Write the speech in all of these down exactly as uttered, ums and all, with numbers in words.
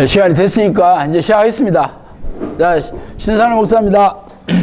네, 시간이 됐으니까 이제 시작하겠습니다. 자, 신선한 목사입니다.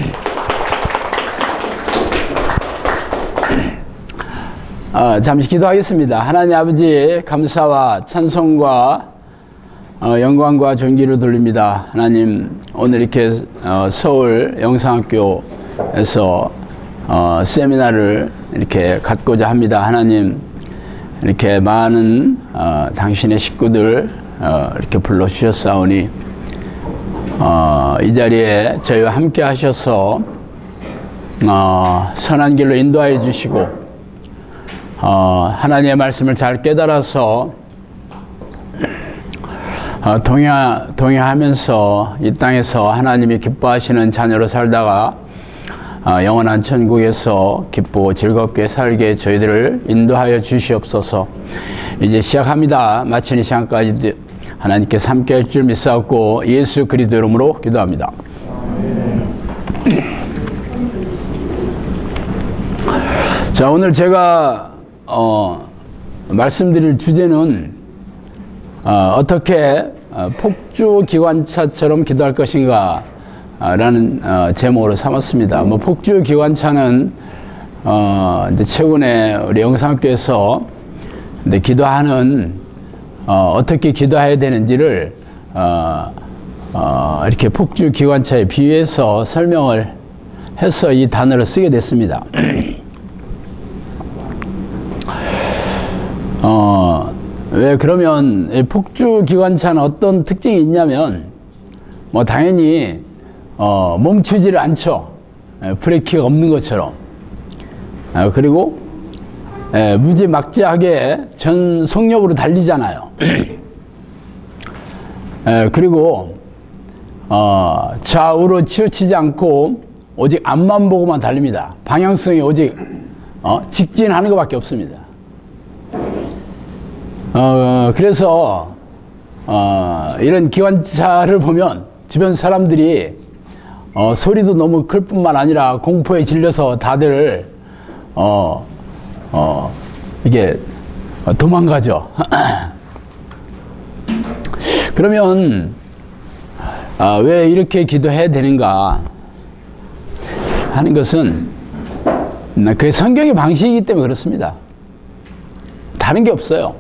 어, 잠시 기도하겠습니다. 하나님 아버지, 감사와 찬송과 어, 영광과 존귀를 돌립니다. 하나님, 오늘 이렇게 어, 서울 영상학교에서 어, 세미나를 이렇게 갖고자 합니다. 하나님, 이렇게 많은 어, 당신의 식구들 어, 이렇게 불러주셨사오니 어, 이 자리에 저희와 함께 하셔서 어, 선한 길로 인도하여 주시고 어, 하나님의 말씀을 잘 깨달아서 어, 동행, 동행하면서 이 땅에서 하나님이 기뻐하시는 자녀로 살다가 어, 영원한 천국에서 기쁘고 즐겁게 살게 저희들을 인도하여 주시옵소서. 이제 시작합니다. 마치는 시간까지 하나님께서 함께 할 줄 믿사옵고 예수 그리스도 이름으로 기도합니다. 자, 오늘 제가 어, 말씀드릴 주제는 어, 어떻게 어, 폭주기관차처럼 기도할 것인가 라는 어, 제목으로 삼았습니다. 뭐 폭주기관차는 어, 이제 최근에 우리 영상학교에서 이제 기도하는 어, 어떻게 기도해야 되는지를 어, 어, 이렇게 폭주기관차에 비유해서 설명을 해서 이 단어를 쓰게 됐습니다. 어, 왜 그러면 폭주기관차는 어떤 특징이 있냐면 뭐 당연히 어, 멈추지를 않죠. 에, 브레이크가 없는 것처럼. 에, 그리고 에, 무지막지하게 전 속력으로 달리잖아요. 에, 그리고 어, 좌우로 치우치지 않고 오직 앞만 보고만 달립니다. 방향성이 오직 어, 직진하는 것밖에 없습니다. 어, 그래서 어, 이런 기관차를 보면 주변 사람들이 어, 소리도 너무 클 뿐만 아니라 공포에 질려서 다들 어, 어, 이게 도망가죠. 그러면 아, 왜 이렇게 기도해야 되는가 하는 것은 그게 성경의 방식이기 때문에 그렇습니다. 다른 게 없어요.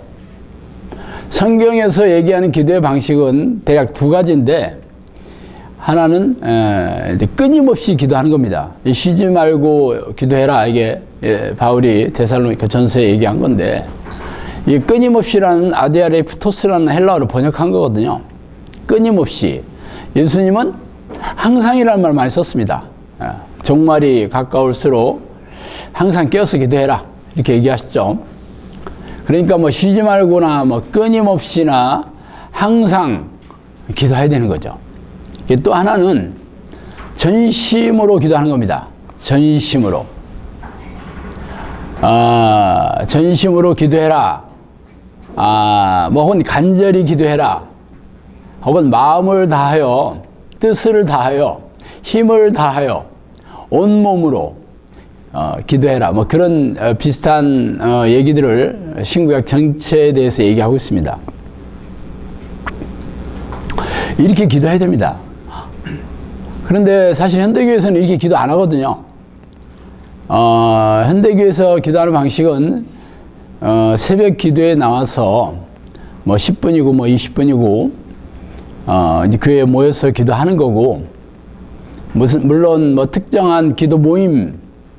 성경에서 얘기하는 기도의 방식은 대략 두 가지인데 하나는 에, 끊임없이 기도하는 겁니다. 쉬지 말고 기도해라. 이게 예, 바울이 데살로니가 전서에 얘기한 건데 이 끊임없이라는 아디아레프토스라는 헬라어로 번역한 거거든요. 끊임없이. 예수님은 항상이라는 말 많이 썼습니다. 예, 종말이 가까울수록 항상 깨어서 기도해라. 이렇게 얘기하셨죠. 그러니까 뭐 쉬지 말고나 뭐 끊임없이나 항상 기도해야 되는 거죠. 또 하나는 전심으로 기도하는 겁니다. 전심으로. 아, 전심으로 기도해라. 아, 뭐 혹은 간절히 기도해라. 혹은 마음을 다하여, 뜻을 다하여, 힘을 다하여, 온몸으로 어, 기도해라. 뭐 그런 어, 비슷한 어, 얘기들을 신구약 전체에 대해서 얘기하고 있습니다. 이렇게 기도해야 됩니다. 그런데 사실 현대교회에서는 이렇게 기도 안 하거든요. 어, 현대교회에서 기도하는 방식은 어, 새벽 기도에 나와서 뭐 십 분이고 뭐 이십 분이고 어, 교회에 모여서 기도하는 거고, 무슨 물론 뭐 특정한 기도 모임이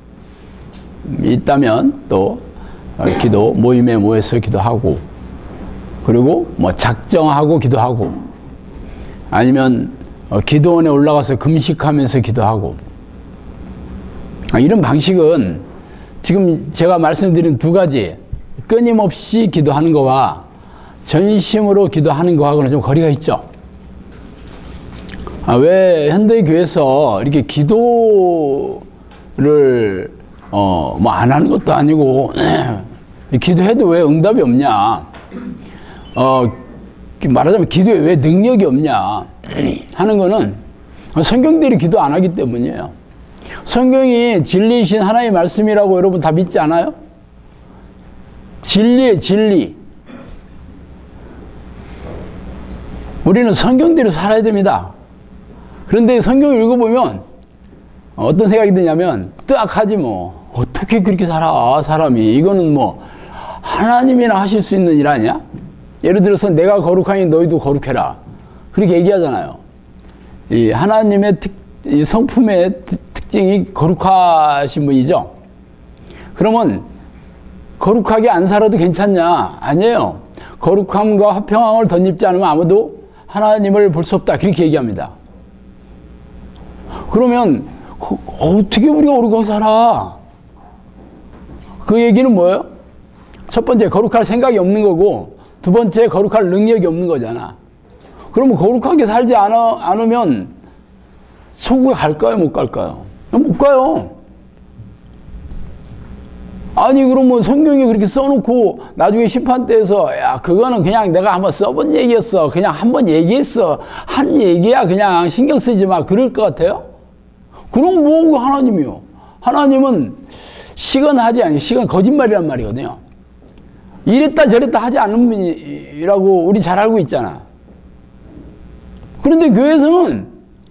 있다면 또 어, 기도 모임에 모여서 기도하고, 그리고 뭐 작정하고 기도하고, 아니면 어, 기도원에 올라가서 금식하면서 기도하고. 아, 이런 방식은 지금 제가 말씀드린 두 가지, 끊임없이 기도하는 거와 전심으로 기도하는 거하고는 좀 거리가 있죠. 아, 왜 현대교회에서 이렇게 기도를 어, 뭐 안 하는 것도 아니고 기도해도 왜 응답이 없냐, 어, 말하자면 기도에 왜 능력이 없냐 하는 거는 성경대로 기도 안 하기 때문이에요. 성경이 진리이신 하나님의 말씀이라고 여러분 다 믿지 않아요? 진리의 진리. 우리는 성경대로 살아야 됩니다. 그런데 성경을 읽어보면 어떤 생각이 드냐면 뜨악하지 뭐. 어떻게 그렇게 살아 사람이. 이거는 뭐 하나님이나 하실 수 있는 일 아니야? 예를 들어서 내가 거룩하니 너희도 거룩해라. 그렇게 얘기하잖아요. 이 하나님의 특, 이 성품의 특징이 거룩하신 분이죠. 그러면 거룩하게 안 살아도 괜찮냐? 아니에요. 거룩함과 화평함을 덧입지 않으면 아무도 하나님을 볼 수 없다. 그렇게 얘기합니다. 그러면 어떻게 우리가 거룩하게 살아? 그 얘기는 뭐예요? 첫 번째, 거룩할 생각이 없는 거고, 두 번째, 거룩할 능력이 없는 거잖아. 그러면 거룩하게 살지 않아, 않으면 천국에 갈까요? 못 갈까요? 못 가요. 아니, 그러면 성경에 그렇게 써놓고 나중에 심판대에서 야, 그거는 그냥 내가 한번 써본 얘기였어. 그냥 한번 얘기했어. 한 얘기야. 그냥 신경 쓰지 마. 그럴 것 같아요? 그럼 뭐 하나님이요? 하나님은 시간 하지 않아요. 시간 거짓말이란 말이거든요. 이랬다 저랬다 하지 않는 분이라고 우리 잘 알고 있잖아. 그런데 교회에서는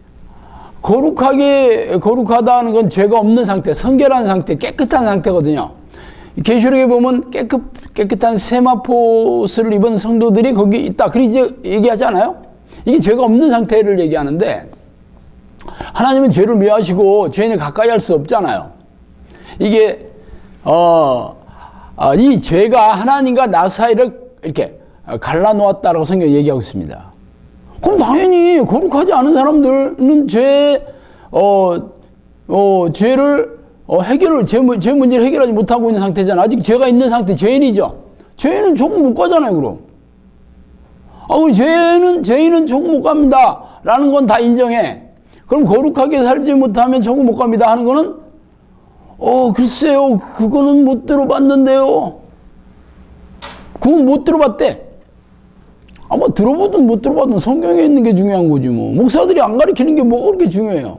거룩하게, 거룩하다는 건 죄가 없는 상태, 성결한 상태, 깨끗한 상태거든요. 계시록에 보면 깨끗, 깨끗한 세마포스를 입은 성도들이 거기 있다. 그렇게 얘기하지 않아요? 이게 죄가 없는 상태를 얘기하는데, 하나님은 죄를 미워하시고 죄인을 가까이 할 수 없잖아요. 이게, 어, 어, 이 죄가 하나님과 나 사이를 이렇게 갈라놓았다라고 성경이 얘기하고 있습니다. 그럼 당연히 거룩하지 않은 사람들은 죄, 어, 어, 죄를, 어, 해결을, 죄, 죄 문제를 해결하지 못하고 있는 상태잖아. 아직 죄가 있는 상태, 죄인이죠. 죄인은 천국 못 가잖아요, 그럼. 아, 우리 죄는, 죄인은 천국 못 갑니다. 라는 건 다 인정해. 그럼 거룩하게 살지 못하면 천국 못 갑니다. 하는 거는, 어, 글쎄요, 그거는 못 들어봤는데요. 그건 못 들어봤대. 아마 들어보든 못 들어봐도 성경에 있는 게 중요한 거지 뭐. 목사들이 안 가르치는 게 뭐가 그렇게 중요해요.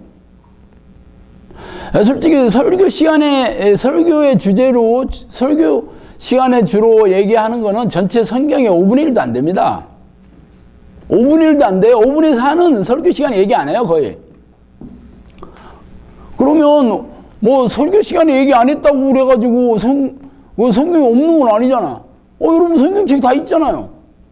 솔직히 설교 시간에, 설교의 주제로, 설교 시간에 주로 얘기하는 거는 전체 성경의 오분의 일도 안 됩니다. 오분의 일도 안 돼요. 오분의 사는 설교 시간에 얘기 안 해요, 거의. 그러면 뭐 설교 시간에 얘기 안 했다고 그래가지고 성, 성경이 없는 건 아니잖아. 어, 여러분 성경책 다 있잖아요.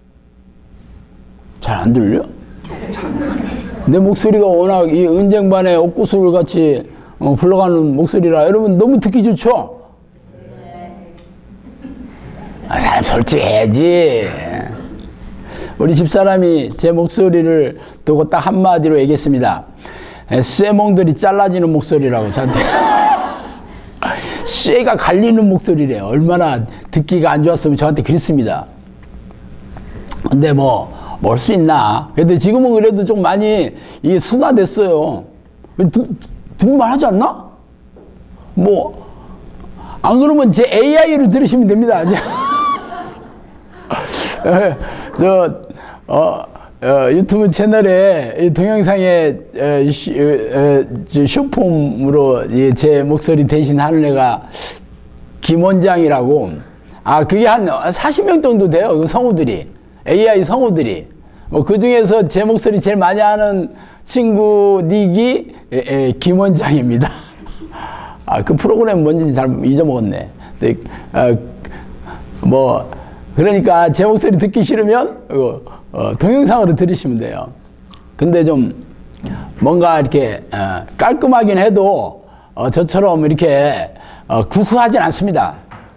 잘 안 들려? 내 목소리가 워낙 이 은쟁반의 옥구슬 같이 어, 불러가는 목소리라 여러분 너무 듣기 좋죠? 아, 사람 솔직해야지. 우리 집사람이 제 목소리를 두고 딱 한마디로 얘기했습니다. 쇠몽들이 잘라지는 목소리라고 저한테. 쇠가 갈리는 목소리래요. 얼마나 듣기가 안 좋았으면 저한테 그랬습니다. 근데 뭐 뭘 수 있나. 그래도 지금은 그래도 좀 많이 이게 순화됐어요. 두말 하지 않나? 뭐, 안 그러면 제 에이아이로 들으시면 됩니다. 저, 어, 어, 유튜브 채널에 동영상에 에, 시, 에, 에, 쇼폼으로 제 목소리 대신 하는 애가 김원장이라고. 아, 그게 한 사십 명 정도 돼요. 그 성우들이. 에이아이 성우들이. 뭐, 그 중에서 제 목소리 제일 많이 하는 친구 닉이 에, 에, 김원장입니다. 아, 그 프로그램 뭔지 잘 잊어먹었네. 근데, 어, 뭐, 그러니까 제 목소리 듣기 싫으면, 어, 어, 동영상으로 들으시면 돼요. 근데 좀, 뭔가 이렇게, 어, 깔끔하긴 해도, 어, 저처럼 이렇게, 어, 구수하진 않습니다.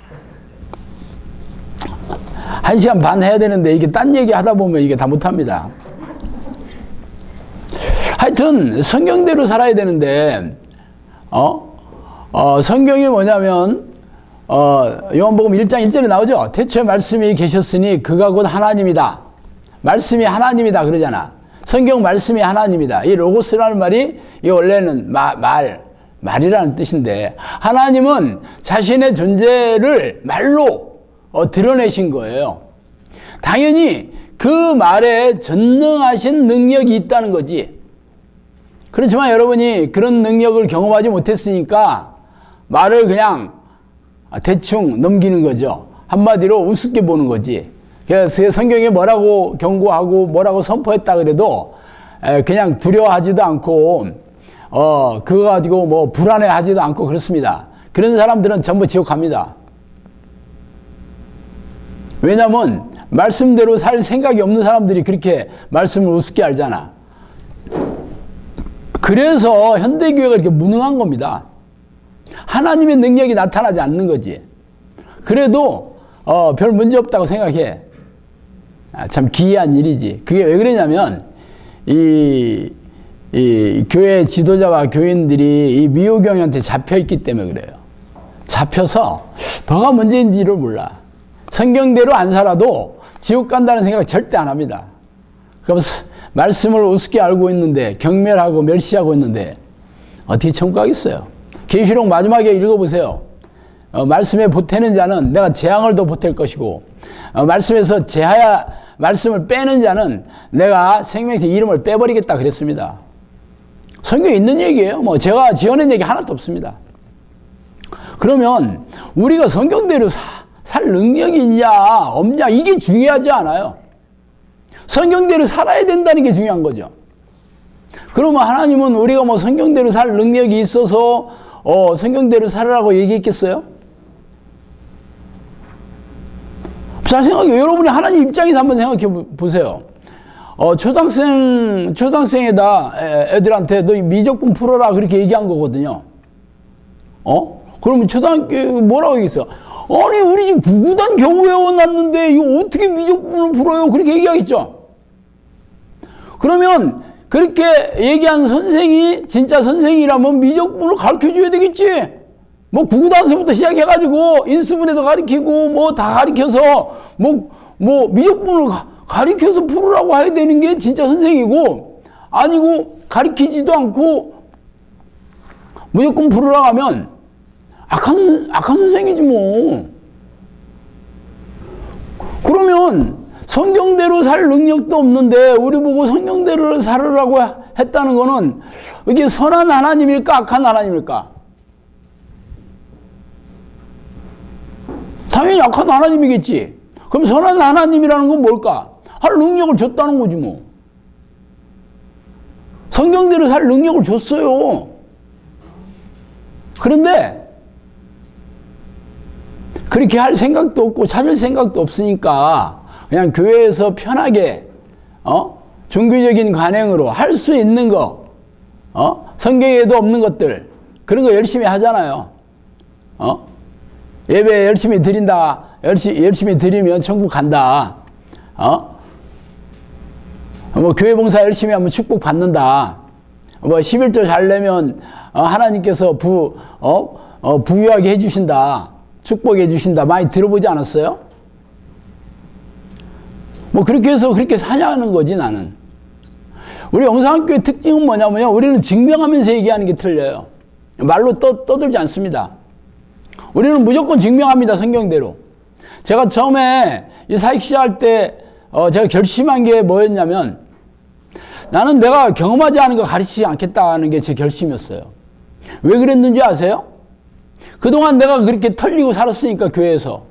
한 시간 반 해야 되는데 이게 딴 얘기 하다 보면 이게 다 못합니다. 하여튼 성경대로 살아야 되는데 어? 어, 성경이 뭐냐면 어, 요한복음 일 장 일 절에 나오죠. 태초에 말씀이 계셨으니 그가 곧 하나님이다. 말씀이 하나님이다 그러잖아. 성경 말씀이 하나님이다. 이 로고스라는 말이 이 원래는 마, 말, 말이라는 뜻인데 하나님은 자신의 존재를 말로 어, 드러내신 거예요. 당연히 그 말에 전능하신 능력이 있다는 거지. 그렇지만 여러분이 그런 능력을 경험하지 못했으니까 말을 그냥 대충 넘기는 거죠. 한마디로 우습게 보는 거지. 그래서 성경에 뭐라고 경고하고 뭐라고 선포했다 그래도 그냥 두려워하지도 않고 어 그거 가지고 뭐 불안해하지도 않고 그렇습니다. 그런 사람들은 전부 지옥 갑니다. 왜냐하면 말씀대로 살 생각이 없는 사람들이 그렇게 말씀을 우습게 알잖아. 그래서 현대교회가 이렇게 무능한 겁니다. 하나님의 능력이 나타나지 않는 거지. 그래도 어, 별 문제 없다고 생각해. 아, 참 기이한 일이지. 그게 왜 그러냐면 이, 이 교회 지도자와 교인들이 이 미호경한테 잡혀있기 때문에 그래요. 잡혀서 뭐가 문제인지를 몰라. 성경대로 안 살아도 지옥 간다는 생각 절대 안 합니다. 그럼 말씀을 우습게 알고 있는데 경멸하고 멸시하고 있는데 어떻게 천국 가겠어요? 계시록 마지막에 읽어보세요. 어, 말씀에 보태는 자는 내가 재앙을 더 보탤 것이고 어, 말씀에서 제하야 말씀을 빼는 자는 내가 생명의 이름을 빼버리겠다 그랬습니다. 성경에 있는 얘기예요. 뭐 제가 지어낸 얘기 하나도 없습니다. 그러면 우리가 성경대로 사, 살 능력이 있냐 없냐 이게 중요하지 않아요. 성경대로 살아야 된다는 게 중요한 거죠. 그러면 하나님은 우리가 뭐 성경대로 살 능력이 있어서 어, 성경대로 살으라고 얘기했겠어요? 잘 생각해요. 여러분이 하나님 입장에서 한번 생각해 보세요. 어, 초등학생, 초등학생에다 애, 애들한테 너 미적분 풀어라 그렇게 얘기한 거거든요. 어? 그러면 초등학교 뭐라고 얘기했어요? 아니, 우리 지금 구구단 겨우 외워놨는데 이거 어떻게 미적분을 풀어요? 그렇게 얘기하겠죠. 그러면 그렇게 얘기한 선생이 진짜 선생이라면 미적분을 가르쳐줘야 되겠지. 뭐 구구단서부터 시작해가지고 인수분해도 가르치고 뭐 다 가르쳐서 뭐, 뭐 미적분을 가, 가르쳐서 풀으라고 해야 되는 게 진짜 선생이고 아니고 가르치지도 않고 무조건 풀으라고 하면 악한, 악한 선생이지 뭐. 그러면 성경대로 살 능력도 없는데 우리 보고 성경대로 살으라고 했다는 거는 이게 선한 하나님일까 악한 하나님일까? 당연히 악한 하나님이겠지. 그럼 선한 하나님이라는 건 뭘까? 할 능력을 줬다는 거지 뭐. 성경대로 살 능력을 줬어요. 그런데 그렇게 할 생각도 없고 찾을 생각도 없으니까 그냥 교회에서 편하게 어? 종교적인 관행으로 할 수 있는 거 어? 성경에도 없는 것들 그런 거 열심히 하잖아요. 어? 예배 열심히 드린다. 열심히, 열심히 드리면 천국 간다. 어? 뭐 교회 봉사 열심히 하면 축복 받는다. 뭐 십일조 잘 내면 어, 하나님께서 부, 어? 어, 부유하게 해주신다. 축복해 주신다. 많이 들어보지 않았어요? 뭐 그렇게 해서 그렇게 사냐는 거지 나는. 우리 영상학교의 특징은 뭐냐면요. 우리는 증명하면서 얘기하는 게 틀려요. 말로 떠, 떠들지 않습니다. 우리는 무조건 증명합니다. 성경대로. 제가 처음에 이 사역 시작할 때 어, 제가 결심한 게 뭐였냐면 나는 내가 경험하지 않은 거 가르치지 않겠다는 게 제 결심이었어요. 왜 그랬는지 아세요? 그동안 내가 그렇게 털리고 살았으니까 교회에서.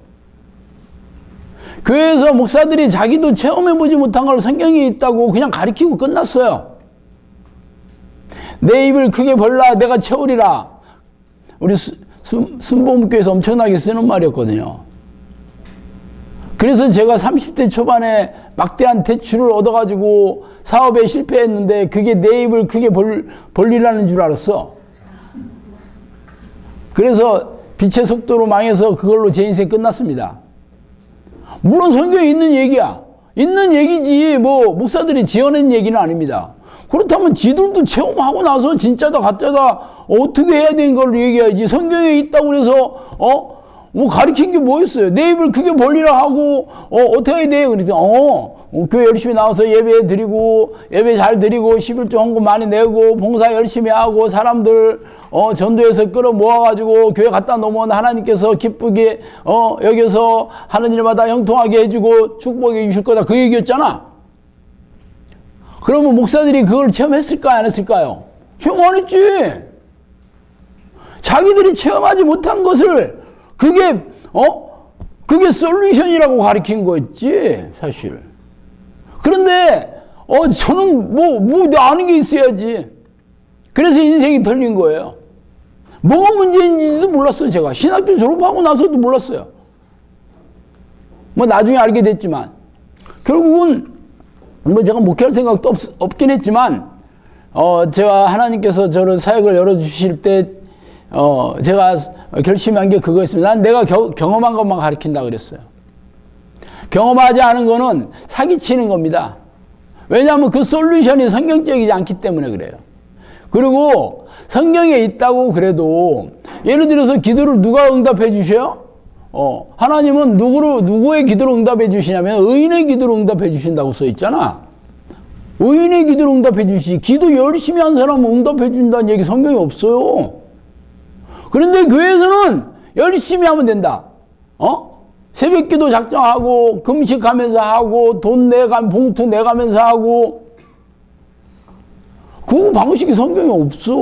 교회에서 목사들이 자기도 체험해보지 못한 걸 성경에 있다고 그냥 가르치고 끝났어요. 내 입을 크게 벌라 내가 채우리라. 우리 순복음교회에서 엄청나게 쓰는 말이었거든요. 그래서 제가 삼십 대 초반에 막대한 대출을 얻어가지고 사업에 실패했는데 그게 내 입을 크게 벌, 벌리라는 줄 알았어. 그래서 빛의 속도로 망해서 그걸로 제 인생 끝났습니다. 물론 성경에 있는 얘기야. 있는 얘기지 뭐 목사들이 지어낸 얘기는 아닙니다. 그렇다면 지들도 체험하고 나서 진짜다 가짜다 어떻게 해야 되는 걸 얘기해야지. 성경에 있다고 그래서 어? 뭐 가르친 게 뭐 있어요. 내 입을 크게 벌리라 하고 어 어떻게 해야 돼? 그래서 어, 어 교회 열심히 나와서 예배 드리고 예배 잘 드리고 십일조 헌금 많이 내고 봉사 열심히 하고 사람들 어 전도해서 끌어 모아가지고 교회 갖다 놓으면 하나님께서 기쁘게 어 여기서 하는 일마다 형통하게 해주고 축복해 주실 거다 그 얘기였잖아. 그러면 목사들이 그걸 체험했을까요? 안 했을까요? 체험 안 했지. 자기들이 체험하지 못한 것을 그게 어? 그게 솔루션이라고 가르친 거였지, 사실. 그런데, 어, 저는 뭐, 뭐, 아는 게 있어야지. 그래서 인생이 털린 거예요. 뭐가 문제인지도 몰랐어요, 제가. 신학교 졸업하고 나서도 몰랐어요. 뭐, 나중에 알게 됐지만. 결국은, 뭐, 제가 목회할 생각도 없, 없긴 했지만, 어, 제가 하나님께서 저를 사역을 열어주실 때, 어, 제가 결심한 게 그거였습니다. 난 내가 겨, 경험한 것만 가르친다 그랬어요. 경험하지 않은 거는 사기치는 겁니다. 왜냐하면 그 솔루션이 성경적이지 않기 때문에 그래요. 그리고 성경에 있다고 그래도 예를 들어서 기도를 누가 응답해 주셔요? 어, 하나님은 누구를, 누구의 기도를 응답해 주시냐면 의인의 기도를 응답해 주신다고 써 있잖아. 의인의 기도를 응답해 주시지. 기도 열심히 한 사람은 응답해 준다는 얘기 성경에 없어요. 그런데 교회에서는 열심히 하면 된다. 어? 새벽 기도 작정하고, 금식하면서 하고, 돈 내가, 봉투 내가면서 하고. 그 방식이 성경에 없어.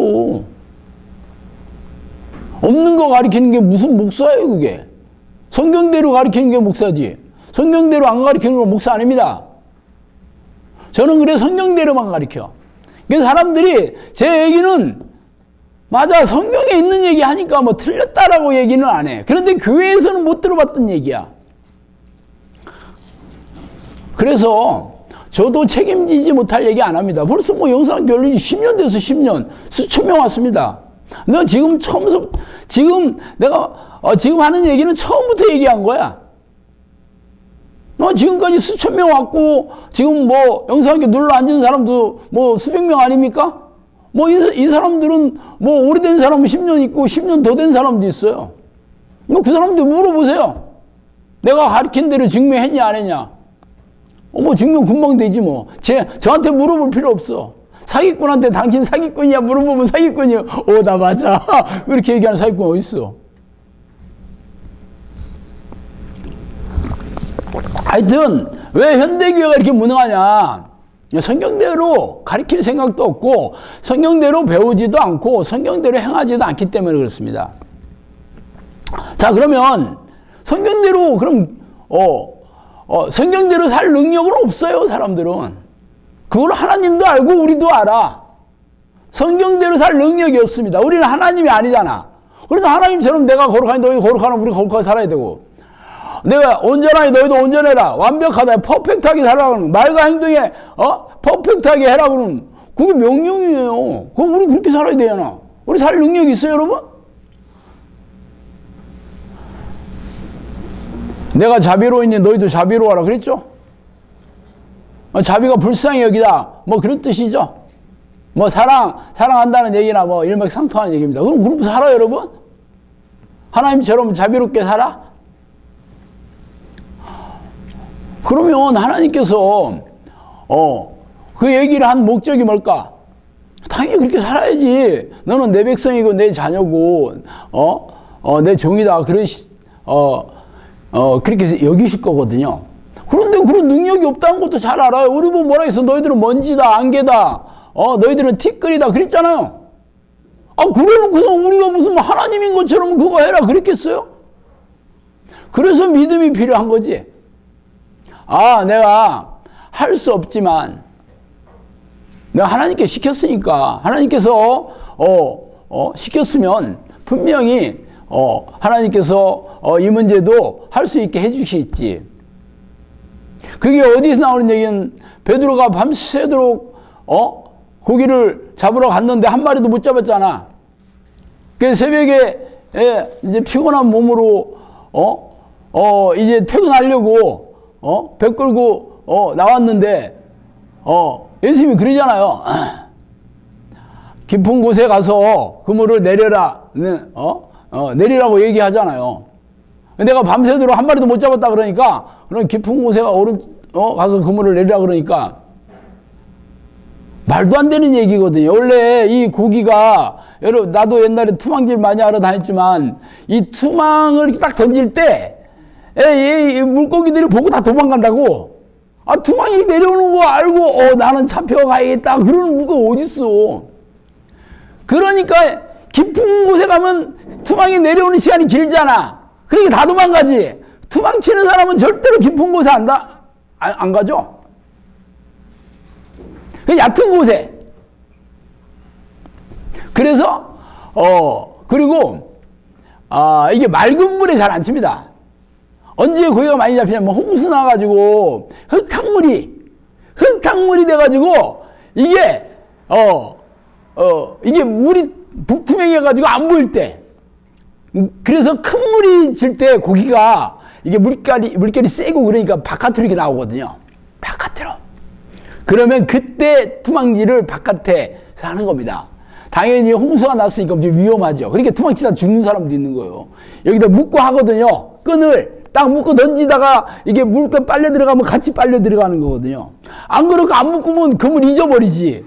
없는 거 가르치는 게 무슨 목사예요, 그게. 성경대로 가르치는 게 목사지. 성경대로 안 가르치는 건 목사 아닙니다. 저는 그래 성경대로만 가르쳐. 그래서 사람들이 제 얘기는 맞아, 성경에 있는 얘기 하니까 뭐 틀렸다라고 얘기는 안 해. 그런데 교회에서는 못 들어봤던 얘기야. 그래서 저도 책임지지 못할 얘기 안 합니다. 벌써 뭐 영상학교 열린 지 십 년 돼서 십 년, 수천 명 왔습니다. 내가 지금 처음부터, 지금 내가, 어, 지금 하는 얘기는 처음부터 얘기한 거야. 어, 지금까지 수천 명 왔고, 지금 뭐 영상학교 눌러 앉은 사람도 뭐 수백 명 아닙니까? 뭐, 이, 이 사람들은, 뭐, 오래된 사람은 십 년 있고, 십 년 더 된 사람도 있어요. 뭐, 그 사람들 물어보세요. 내가 가르친 대로 증명했냐, 안 했냐. 어, 뭐, 증명 금방 되지, 뭐. 제, 저한테 물어볼 필요 없어. 사기꾼한테 당신 사기꾼이야? 물어보면 사기꾼이요. 어, 나 맞아. 그렇게 얘기하는 사기꾼 어딨어. 하여튼, 왜 현대교회가 이렇게 무능하냐. 성경대로 가르칠 생각도 없고 성경대로 배우지도 않고 성경대로 행하지도 않기 때문에 그렇습니다. 자, 그러면 성경대로 그럼 어, 어, 성경대로 살 능력은 없어요, 사람들은. 그걸 하나님도 알고 우리도 알아. 성경대로 살 능력이 없습니다. 우리는 하나님이 아니잖아. 그래도 하나님처럼 내가 거룩하니 너희 거룩하면 우리 거룩하게 살아야 되고, 내가 온전하니 너희도 온전해라. 완벽하다. 퍼펙트하게 살아라. 말과 행동에, 어? 퍼펙트하게 해라. 그러면 그게 명령이에요. 그럼 우리 그렇게 살아야 되잖아. 우리 살 능력이 있어요, 여러분? 내가 자비로우니 너희도 자비로워라. 그랬죠? 자비가 불쌍히 여기다. 뭐 그런 뜻이죠. 뭐 사랑, 사랑한다는 얘기나 뭐 일맥상통하는 얘기입니다. 그럼 그렇게 살아요, 여러분? 하나님처럼 자비롭게 살아? 그러면 하나님께서 어, 그 얘기를 한 목적이 뭘까? 당연히 그렇게 살아야지. 너는 내 백성이고 내 자녀고 어, 어, 내 종이다. 그런 어, 어, 그렇게 여기실 거거든요. 그런데 그런 능력이 없다는 것도 잘 알아요. 우리 보고 뭐라 했어? 너희들은 먼지다, 안개다. 어, 너희들은 티끌이다. 그랬잖아요. 아, 그래놓고서 우리가 무슨 하나님인 것처럼 그거 해라. 그랬겠어요? 그래서 믿음이 필요한 거지. 아, 내가 할 수 없지만 내가 하나님께 시켰으니까 하나님께서 어, 어, 시켰으면 분명히 어, 하나님께서 어, 이 문제도 할 수 있게 해주시겠지. 그게 어디서 나오는 얘기는 베드로가 밤새도록 어, 고기를 잡으러 갔는데 한 마리도 못 잡았잖아. 그래서 새벽에 예, 이제 피곤한 몸으로 어, 어, 이제 퇴근하려고 어? 배 끌고, 어, 나왔는데, 어, 예수님이 그러잖아요. 깊은 곳에 가서 그물을 내려라, 어? 어, 내리라고 얘기하잖아요. 내가 밤새도록 한 마리도 못 잡았다 그러니까, 그럼 깊은 곳에 오른, 어, 가서 그물을 내리라 그러니까, 말도 안 되는 얘기거든요. 원래 이 고기가, 여러분, 나도 옛날에 투망질 많이 하러 다녔지만, 이 투망을 딱 던질 때, 에이, 이 물고기들이 보고 다 도망간다고. 아, 투망이 내려오는 거 알고, 어, 나는 잡혀가야겠다. 그러는 물고기 어딨어. 그러니까, 깊은 곳에 가면 투망이 내려오는 시간이 길잖아. 그러니까 다 도망가지. 투망치는 사람은 절대로 깊은 곳에 안, 가, 안, 안 가죠. 그 얕은 곳에. 그래서 어 그리고 아 이게 맑은 물에 잘 안 칩니다. 언제 고기가 많이 잡히냐면 홍수 나가지고 흙탕물이 흙탕물이 돼가지고 이게 어 어 이게 물이 불투명해가지고 안 보일 때. 그래서 큰 물이 질 때 고기가 이게 물결이 물결이 세고 그러니까 바깥으로 이렇게 나오거든요. 바깥으로. 그러면 그때 투망지를 바깥에 하는 겁니다. 당연히 홍수가 났으니까 좀 위험하죠. 그러니까 투망치다 죽는 사람도 있는 거예요. 여기다 묶고 하거든요. 끈을 딱 묶고 던지다가 이게 물건 빨려 들어가면 같이 빨려 들어가는 거거든요. 안 그렇고 안 묶으면 그물 잊어버리지.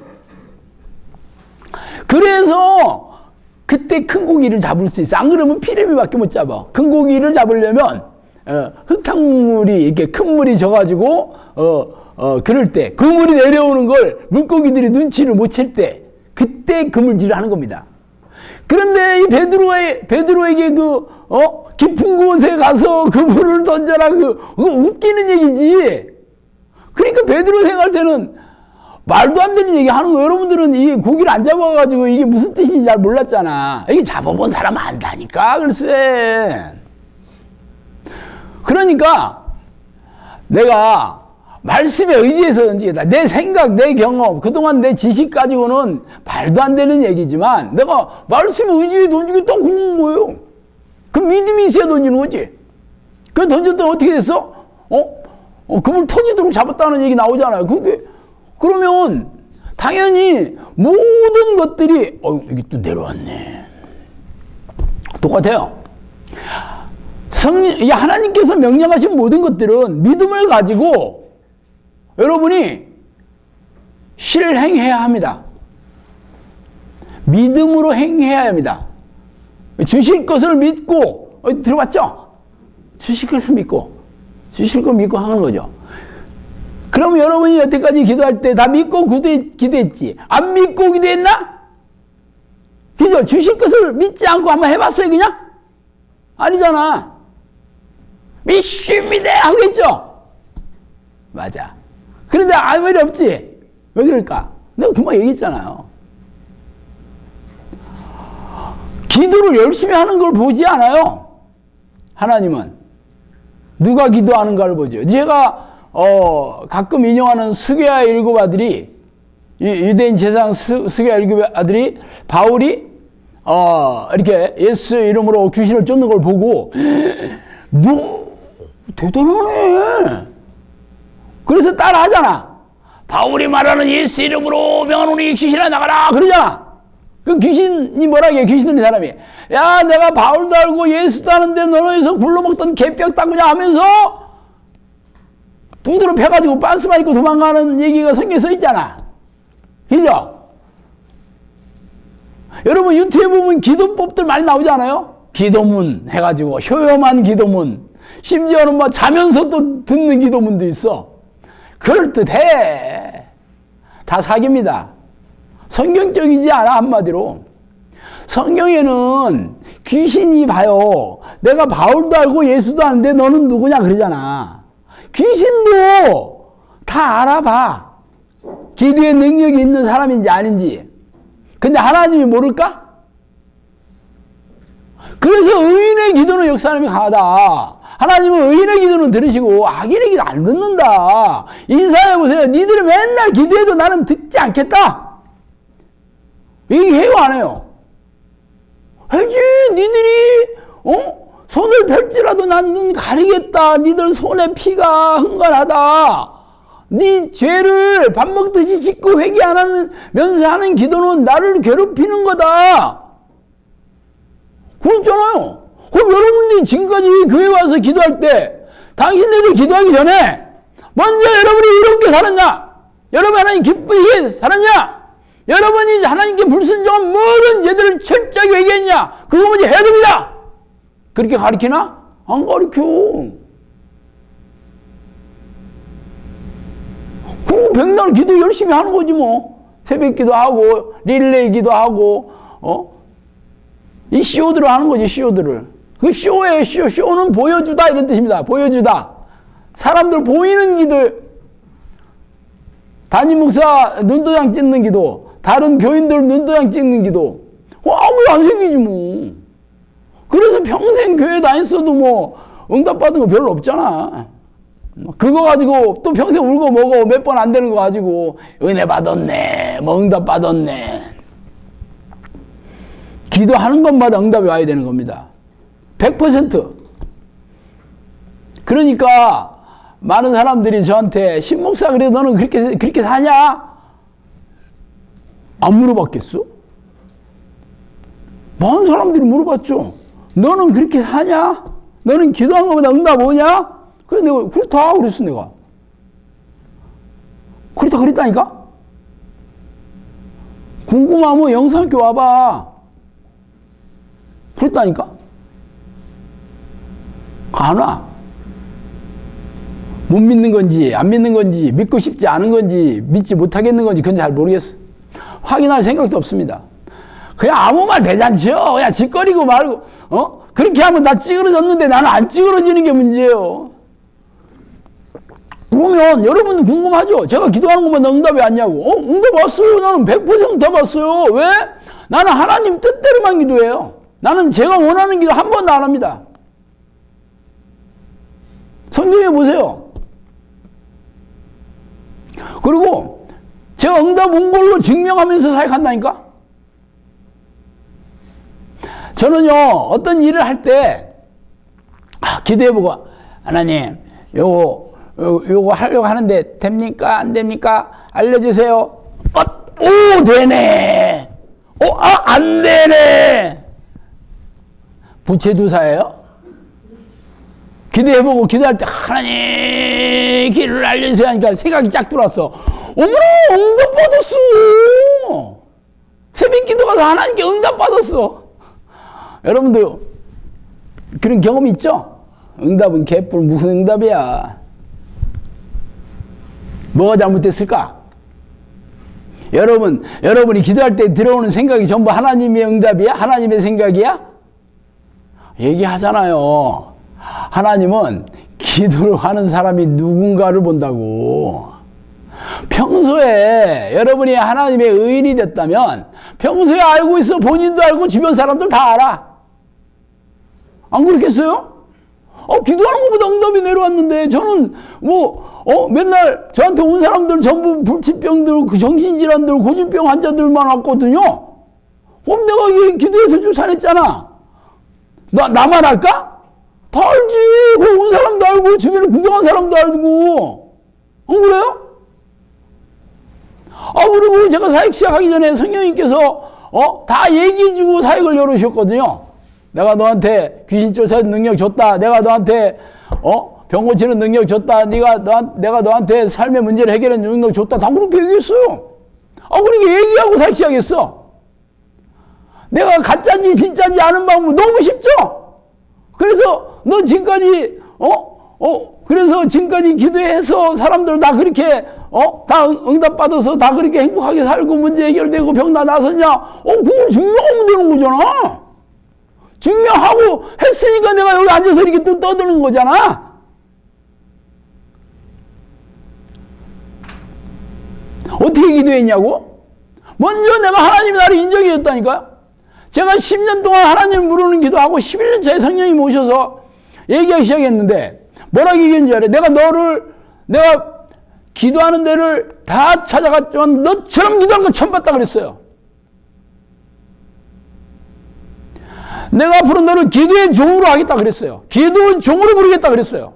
그래서 그때 큰 고기를 잡을 수 있어. 안 그러면 피레미밖에 못 잡아. 큰 고기를 잡으려면 어, 흙탕물이 이렇게 큰 물이 져가지고 어, 어, 그럴 때 그 물이 내려오는 걸 물고기들이 눈치를 못 챌 때 그때 그물질을 하는 겁니다. 그런데 이 베드로의 베드로에게 그 어? 깊은 곳에 가서 그물을 던져라 그 그거 웃기는 얘기지. 그러니까 베드로 생각할 때는 말도 안 되는 얘기 하는 거. 여러분들은 이 고기를 안 잡아가지고 이게 무슨 뜻인지 잘 몰랐잖아. 이게 잡아본 사람은 안다니까 글쎄. 그러니까 내가 말씀에 의지해서 던지겠다. 내 생각, 내 경험, 그동안 내 지식 가지고는 말도 안 되는 얘기지만 내가 말씀에 의지해 던지겠다 그런 거예요. 그 믿음이 있어야 던지는 거지. 그 던졌더니 어떻게 됐어? 어? 어 그물 터지도록 잡았다는 얘기 나오잖아요. 그게 그러면 당연히 모든 것들이 어 이게 또 내려왔네. 똑같아요. 성령, 하나님께서 명령하신 모든 것들은 믿음을 가지고 여러분이 실행해야 합니다. 믿음으로 행해야 합니다. 주실 것을 믿고, 어, 들어봤죠? 주실 것을 믿고, 주실 걸 믿고 하는 거죠. 그럼 여러분이 여태까지 기도할 때 다 믿고 기도했, 기도했지? 안 믿고 기도했나? 그죠? 주실 것을 믿지 않고 한번 해봤어요, 그냥? 아니잖아. 믿습니다! 하겠죠? 맞아. 그런데 아무 일 없지? 왜 그럴까? 내가 금방 얘기했잖아요. 기도를 열심히 하는 걸 보지 않아요. 하나님은. 누가 기도하는가를 보죠. 제가 어, 가끔 인용하는 스게야 일곱 아들이, 유대인 제사장 스게야 일곱 아들이 바울이 어, 이렇게 예수 이름으로 귀신을 쫓는 걸 보고 너 대단하네. 그래서 따라 하잖아. 바울이 말하는 예수 이름으로 명하노니 귀신아 나가라 그러잖아. 그 귀신이 뭐라 해? 귀신 들린 사람이 야 내가 바울도 알고 예수도 아는데 너는 여기서 굴러먹던 개뼈 닦으냐 하면서 두드러 패가지고 빤스만 입고 도망가는 얘기가 성경에 써 있잖아. 그죠? 여러분 유튜브에 보면 기도법들 많이 나오지 않아요? 기도문 해가지고 효염한 기도문, 심지어는 뭐 자면서도 듣는 기도문도 있어. 그럴듯해. 다 사기입니다. 성경적이지 않아. 한마디로 성경에는 귀신이 봐요. 내가 바울도 알고 예수도 아는데 너는 누구냐 그러잖아. 귀신도 다 알아봐. 기도의 능력이 있는 사람인지 아닌지. 근데 하나님이 모를까? 그래서 의인의 기도는 역사하는 게 강하다. 하나님은 의인의 기도는 들으시고 악인의 기도 안 듣는다. 인사해보세요. 니들이 맨날 기도해도 나는 듣지 않겠다. 얘기해요 안 해요? 해지. 니들이 어? 손을 펼지라도 난 눈 가리겠다. 니들 손에 피가 흥건하다. 네 죄를 밥 먹듯이 짓고 회개 안 하면서 하는 기도는 나를 괴롭히는 거다. 그랬잖아요. 그럼 여러분들이 지금까지 교회 와서 기도할 때 당신들이 기도하기 전에 먼저 여러분이 이롭게 살았냐? 여러분 하나님 기쁘게 살았냐? 여러분이 하나님께 불순종한 모든 죄들을 철저하게 회개했냐? 그거 먼저 해야 됩니다. 그렇게 가르치나? 안 가르쳐. 그 백날 기도 열심히 하는 거지 뭐. 새벽 기도하고 릴레이 기도하고 어? 이 씨오들을 하는 거지. 씨오들을. 그 쇼예요, 쇼. 쇼는 보여주다 이런 뜻입니다. 보여주다. 사람들 보이는 기도, 담임 목사 눈도장 찍는 기도, 다른 교인들 눈도장 찍는 기도, 어, 아무도 안 생기지 뭐. 그래서 평생 교회 다녔어도 뭐 응답받은 거 별로 없잖아. 그거 가지고 또 평생 울고 먹어 몇 번 안 되는 거 가지고 은혜 받았네, 뭐 응답 받았네. 기도하는 것마다 응답이 와야 되는 겁니다. 백 퍼센트. 그러니까 많은 사람들이 저한테 신목사 그래 너는 그렇게 그렇게 사냐? 안 물어봤겠어? 많은 사람들이 물어봤죠. 너는 그렇게 사냐? 너는 기도한 것보다 응답 오냐? 그래 내가 그렇다 그랬어 내가. 그렇다 그랬다니까? 궁금하면 영상학교 와봐. 그랬다니까? 안 와. 못 믿는 건지 안 믿는 건지 믿고 싶지 않은 건지 믿지 못하겠는 건지 그건 잘 모르겠어. 확인할 생각도 없습니다. 그냥 아무 말 대잔치요. 그냥 짓거리고 말고 어? 그렇게 하면 나 찌그러졌는데 나는 안 찌그러지는 게 문제예요. 그러면 여러분도 궁금하죠? 제가 기도하는 것만 응답이 왔냐고. 어? 응답 왔어요. 나는 백 퍼센트 다 왔어요. 왜? 나는 하나님 뜻대로만 기도해요. 나는 제가 원하는 기도 한 번도 안 합니다. 성경에 보세요. 그리고 제가 응답 온 걸로 증명하면서 사역한다니까? 저는요, 어떤 일을 할 때, 아, 기도해보고, 하나님, 요거, 요, 요거 하려고 하는데, 됩니까? 안 됩니까? 알려주세요. 어, 오, 되네! 어, 아, 안 되네! 부채두사예요? 기도해보고, 기도할 때, 하나님, 길을 알려주세요 하니까 생각이 쫙 들어왔어. 어머나, 응답받았어! 새벽 기도 가서 하나님께 응답받았어. 여러분도 그런 경험 있죠? 응답은 개뿔 무슨 응답이야. 뭐가 잘못됐을까? 여러분, 여러분이 기도할 때 들어오는 생각이 전부 하나님의 응답이야? 하나님의 생각이야? 얘기하잖아요. 하나님은 기도를 하는 사람이 누군가를 본다고. 평소에 여러분이 하나님의 의인이 됐다면 평소에 알고 있어. 본인도 알고 주변 사람들 다 알아. 안 그렇겠어요? 어, 기도하는 것보다 응답이 내려왔는데 저는 뭐 어, 맨날 저한테 온 사람들 전부 불치병들, 그 정신질환들, 고질병 환자들만 왔거든요. 그럼 내가 이 기도해서 쫓아냈잖아. 나, 나만 알까? 다 알지. 그 온 사람도 알고 주변에 구경한 사람도 알고. 안 그래요? 아, 그리고 제가 사역 시작하기 전에 성령님께서, 어, 다 얘기해주고 사역을 열으셨거든요. 내가 너한테 귀신 쫓아내는 능력 줬다. 내가 너한테, 어, 병 고치는 능력 줬다. 네가, 너, 내가 너한테 삶의 문제를 해결하는 능력 줬다. 다 그렇게 얘기했어요. 아, 그렇게 얘기하고 사역 시작했어. 내가 가짜인지 진짜인지 아는 방법 너무 쉽죠? 그래서 너 지금까지, 어? 어, 그래서 지금까지 기도해서 사람들 다 그렇게, 어, 다 응답받아서 다 그렇게 행복하게 살고 문제 해결되고 병 다 나섰냐? 어, 그걸 증명하면 되는 거잖아. 증명하고 했으니까 내가 여기 앉아서 이렇게 또 떠드는 거잖아. 어떻게 기도했냐고? 먼저 내가 하나님이 나를 인정해 줬다니까요. 제가 십 년 동안 하나님을 부르는 기도하고 십일 년 차에 성령님 오셔서 얘기하기 시작했는데 뭐라고 얘기했는지 알아요? 내가 너를, 내가 기도하는 데를 다 찾아갔지만 너처럼 기도하는 거 처음 봤다 그랬어요. 내가 앞으로 너를 기도의 종으로 하겠다 그랬어요. 기도의 종으로 부르겠다 그랬어요.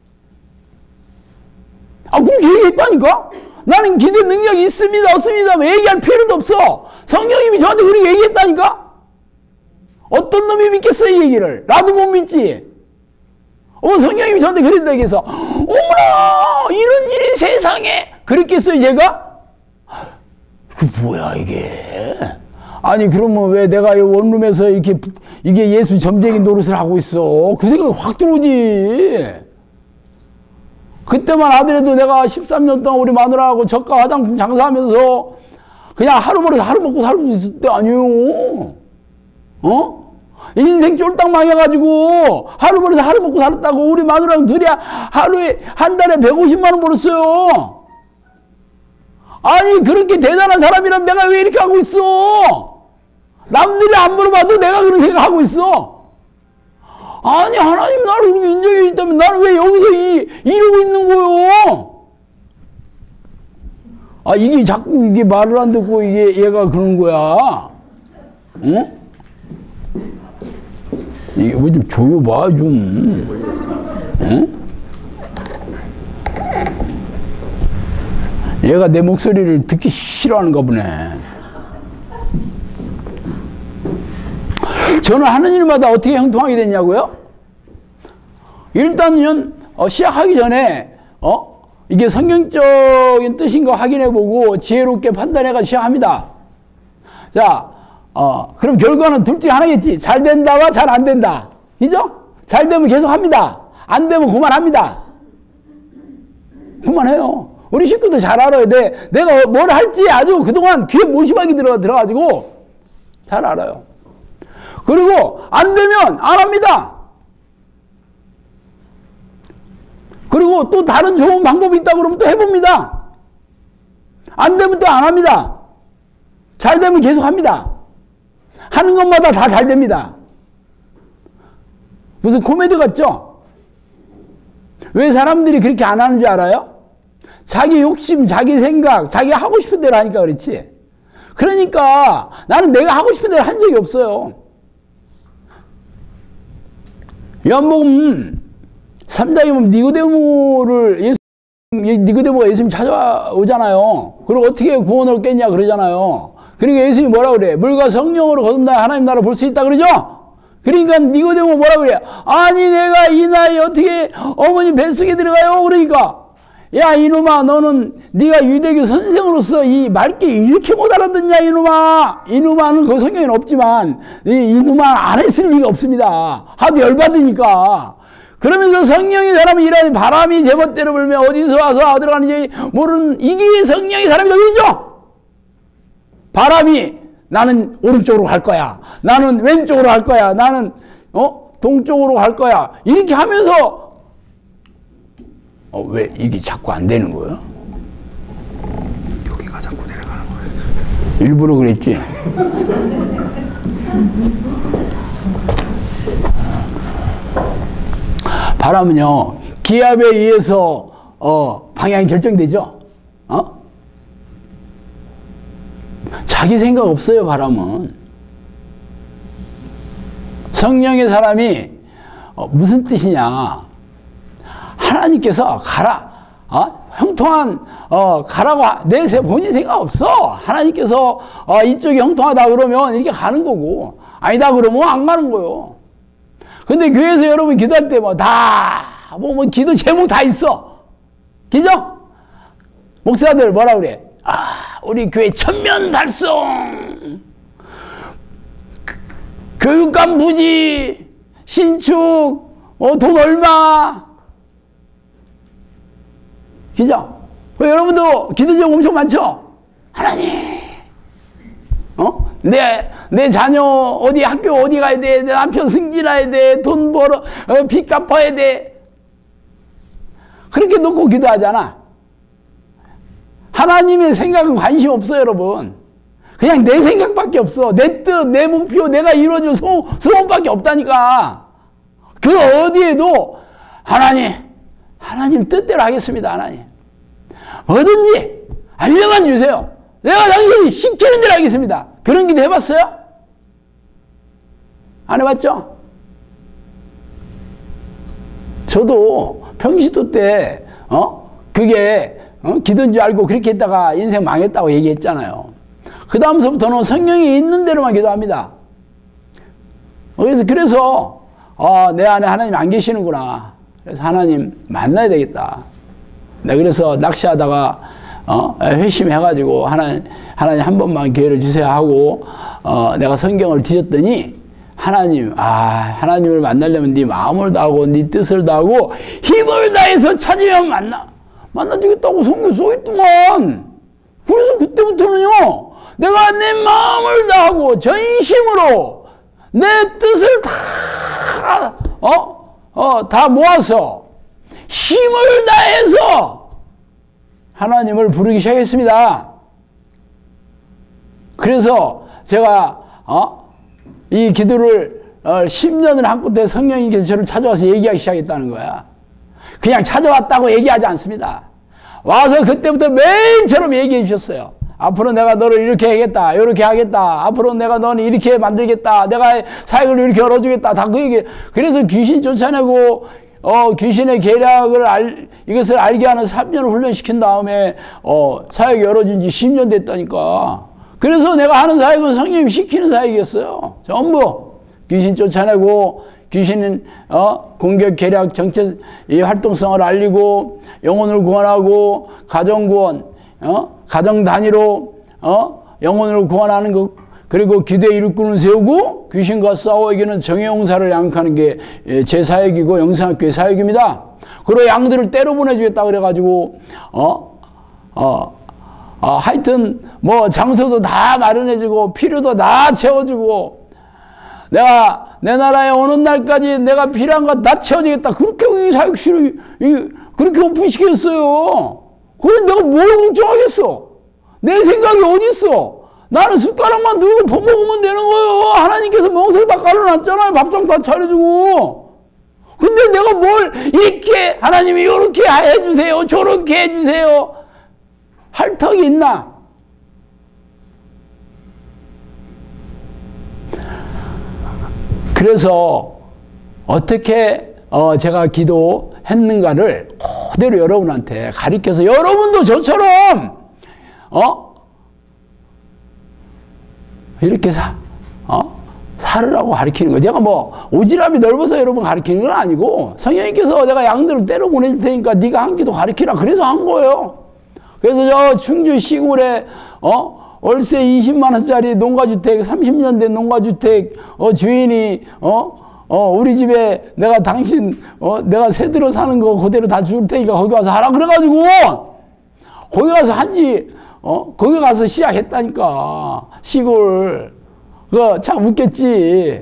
아, 그렇게 얘기했다니까? 나는 기도의 능력이 있습니다, 없습니다. 뭐 얘기할 필요도 없어. 성령님이 저한테 그렇게 얘기했다니까? 어떤 놈이 믿겠어, 이 얘기를? 나도 못 믿지. 어, 성령님이 저한테 그랬다 얘기해서, 어머나, 이런 일이 세상에! 그랬겠어요, 얘가? 그 뭐야, 이게? 아니, 그러면 왜 내가 이 원룸에서 이렇게, 이게 예수 점쟁이 노릇을 하고 있어? 그 생각이 확 들어오지. 그때만 하더라도 내가 십삼 년 동안 우리 마누라하고 저가 화장품 장사하면서 그냥 하루 벌어서 하루 먹고 살 수 있을 때 아니에요. 어? 인생 쫄딱 망해가지고 하루 벌어서 하루 먹고 살았다고. 우리 마누라랑 둘이 하루에 한 달에 백오십만 원 벌었어요. 아니 그렇게 대단한 사람이라면 내가 왜 이렇게 하고 있어? 남들이 안 물어봐도 내가 그런 생각하고 있어. 아니 하나님 나를 그렇게 인정해 있다면 나는 왜 여기서 이, 이러고 있는 거요? 아 이게 자꾸 이게 말을 안 듣고 이게 얘가 그러는 거야. 응? 이게 뭐 좀 조여봐 좀. 응? 얘가 내 목소리를 듣기 싫어하는가 보네. 저는 하는 일마다 어떻게 형통하게 됐냐고요? 일단은 어, 시작하기 전에 어? 이게 성경적인 뜻인가 확인해보고 지혜롭게 판단해가 시작합니다. 자, 어, 그럼 결과는 둘 중에 하나겠지. 잘 된다와 잘 안 된다. 그죠? 잘 되면 계속 합니다. 안 되면 그만합니다. 그만해요. 우리 식구도 잘 알아요. 내, 내가 뭘 할지 아주 그동안 귀에 모시박이 들어, 들어가지고 잘 알아요. 그리고 안 되면 안 합니다. 그리고 또 다른 좋은 방법이 있다고 그러면 또 해봅니다. 안 되면 또 안 합니다. 잘 되면 계속 합니다. 하는 것마다 다 잘 됩니다. 무슨 코미디 같죠? 왜 사람들이 그렇게 안 하는 줄 알아요? 자기 욕심, 자기 생각, 자기 하고 싶은 대로 하니까 그렇지. 그러니까 나는 내가 하고 싶은 대로 한 적이 없어요. 요한복음 삼 장에 보면 니고데모를 예수, 니고데모가 예수님 찾아오잖아요. 그리고 어떻게 구원을 얻겠냐 그러잖아요. 그러니까 예수님이 뭐라 그래? 물과 성령으로 거듭나야 하나님 나라 볼 수 있다 그러죠? 그러니까 니고데모 뭐라 그래? 아니 내가 이 나이에 어떻게 어머니 뱃속에 들어가요? 그러니까 야 이놈아 너는 네가 유대교 선생으로서 이 맑게 이렇게 못 알아듣냐 이놈아. 이놈아는 그 성경에는 없지만 이, 이놈아 안 했을 리가 없습니다. 하도 열받으니까. 그러면서 성령이 사람이 일하니 바람이 제멋대로 불면 어디서 와서 어디로 가는지 모르는 이게 성령이 사람이다 그러죠? 바람이 나는 오른쪽으로 갈 거야. 나는 왼쪽으로 갈 거야. 나는 어 동쪽으로 갈 거야. 이렇게 하면서 어, 왜 이게 자꾸 안 되는 거예요? 여기가 자꾸 내려가는 거예요. 일부러 그랬지. 바람은요 기압에 의해서 어, 방향이 결정되죠. 어? 자기 생각 없어요. 바람은. 성령의 사람이 어, 무슨 뜻이냐? 하나님께서 가라, 어? 형통한 어, 가라고 내 본인 생각 없어. 하나님께서 어, 이쪽이 형통하다 그러면 이렇게 가는 거고 아니다 그러면 안 가는 거요. 근데 교회에서 여러분 기도할 때 뭐 다 뭐 뭐 기도 제목 다 있어. 그죠? 목사들 뭐라 그래? 아, 우리 교회 천면 달성, 교육감 부지, 신축, 어, 돈 얼마. 그죠? 여러분도 기도 제목 엄청 많죠? 하나님, 어? 내, 내 자녀 어디 학교 어디 가야 돼? 내 남편 승진해야 돼? 돈 벌어, 어, 빚 갚아야 돼? 그렇게 놓고 기도하잖아. 하나님의 생각은 관심 없어요, 여러분. 그냥 내 생각밖에 없어. 내 뜻, 내 목표, 내가 이루어질 소, 소원밖에 없다니까. 그 어디에도 하나님, 하나님 뜻대로 하겠습니다, 하나님. 뭐든지 알려만 주세요. 내가 당신이 시키는 대로 하겠습니다. 그런 기도 해봤어요? 안 해봤죠? 저도 평시도 때, 어? 그게, 어? 기도인 줄 알고 그렇게 했다가 인생 망했다고 얘기했잖아요. 그 다음서부터는 성령이 있는 대로만 기도합니다. 그래서, 그래서, 어, 내 안에 하나님 안 계시는구나. 그래서 하나님 만나야 되겠다. 내가 그래서 낚시하다가, 어, 회심해가지고, 하나님, 하나님 한 번만 기회를 주세요 하고, 어, 내가 성경을 뒤졌더니, 하나님, 아, 하나님을 만나려면 네 마음을 다하고, 네 뜻을 다하고, 힘을 다해서 찾으면 만나, 만나주겠다고 성경 써있더만. 그래서 그때부터는요, 내가 내 마음을 다하고, 전심으로, 내 뜻을 다, 어? 어, 다 모아서 힘을 다해서 하나님을 부르기 시작했습니다. 그래서 제가, 어? 이 기도를, 어, 십 년을 한 끝에 성령님께서 저를 찾아와서 얘기하기 시작했다는 거야. 그냥 찾아왔다고 얘기하지 않습니다. 와서 그때부터 매일처럼 얘기해 주셨어요. 앞으로 내가 너를 이렇게 하겠다, 이렇게 하겠다. 앞으로 내가 너는 이렇게 만들겠다. 내가 사역을 이렇게 열어주겠다. 다 그 얘기. 그래서 귀신 쫓아내고, 어, 귀신의 계략을 알, 이것을 알게 하는 삼 년을 훈련시킨 다음에, 어, 사역 열어준 지 십 년 됐다니까. 그래서 내가 하는 사역은 성령님이 시키는 사역이었어요. 전부. 귀신 쫓아내고, 귀신은, 어, 공격, 계략, 정체, 이 활동성을 알리고, 영혼을 구원하고, 가정 구원, 어, 가정 단위로, 어, 영혼을 구원하는 것, 그리고 기도의 일꾼을 세우고, 귀신과 싸워 이기는 정예용사를 양육하는 게 제 사역이고, 영상학교의 사역입니다. 그리고 양들을 때려 보내주겠다 그래가지고, 어, 어, 어, 하여튼, 뭐, 장소도 다 마련해주고, 필요도 다 채워주고, 내가 내 나라에 오는 날까지 내가 필요한 거 다 채워주겠다. 그렇게 이 사육실을 그렇게 오픈시켰어요. 그래 내가 뭘 걱정하겠어? 내 생각이 어딨어? 나는 숟가락만 들고 퍼먹으면 되는 거예요. 하나님께서 멍석 다 깔아놨잖아요. 밥상 다 차려주고. 근데 내가 뭘 이렇게 하나님이 이렇게 해주세요. 저렇게 해주세요. 할 턱이 있나? 그래서 어떻게 어 제가 기도했는가를 그대로 여러분한테 가르쳐서 여러분도 저처럼 어 이렇게 사 어 살으라고 가르치는 거예요. 내가 뭐 오지랖이 넓어서 여러분 가르치는 건 아니고 성령님께서 내가 양들을 때려 보낼 테니까 네가 한 기도 가르치라 그래서 한 거예요. 그래서 저 충주 시골에 어 월세 이십만 원짜리 농가주택, 삼십 년 된 농가주택, 어, 주인이, 어, 어, 우리 집에 내가 당신, 어, 내가 새들어 사는 거 그대로 다 줄 테니까 거기 와서 하라. 그래가지고, 거기 가서 한지, 어, 거기 가서 시작했다니까. 시골. 그거 참 웃겼지.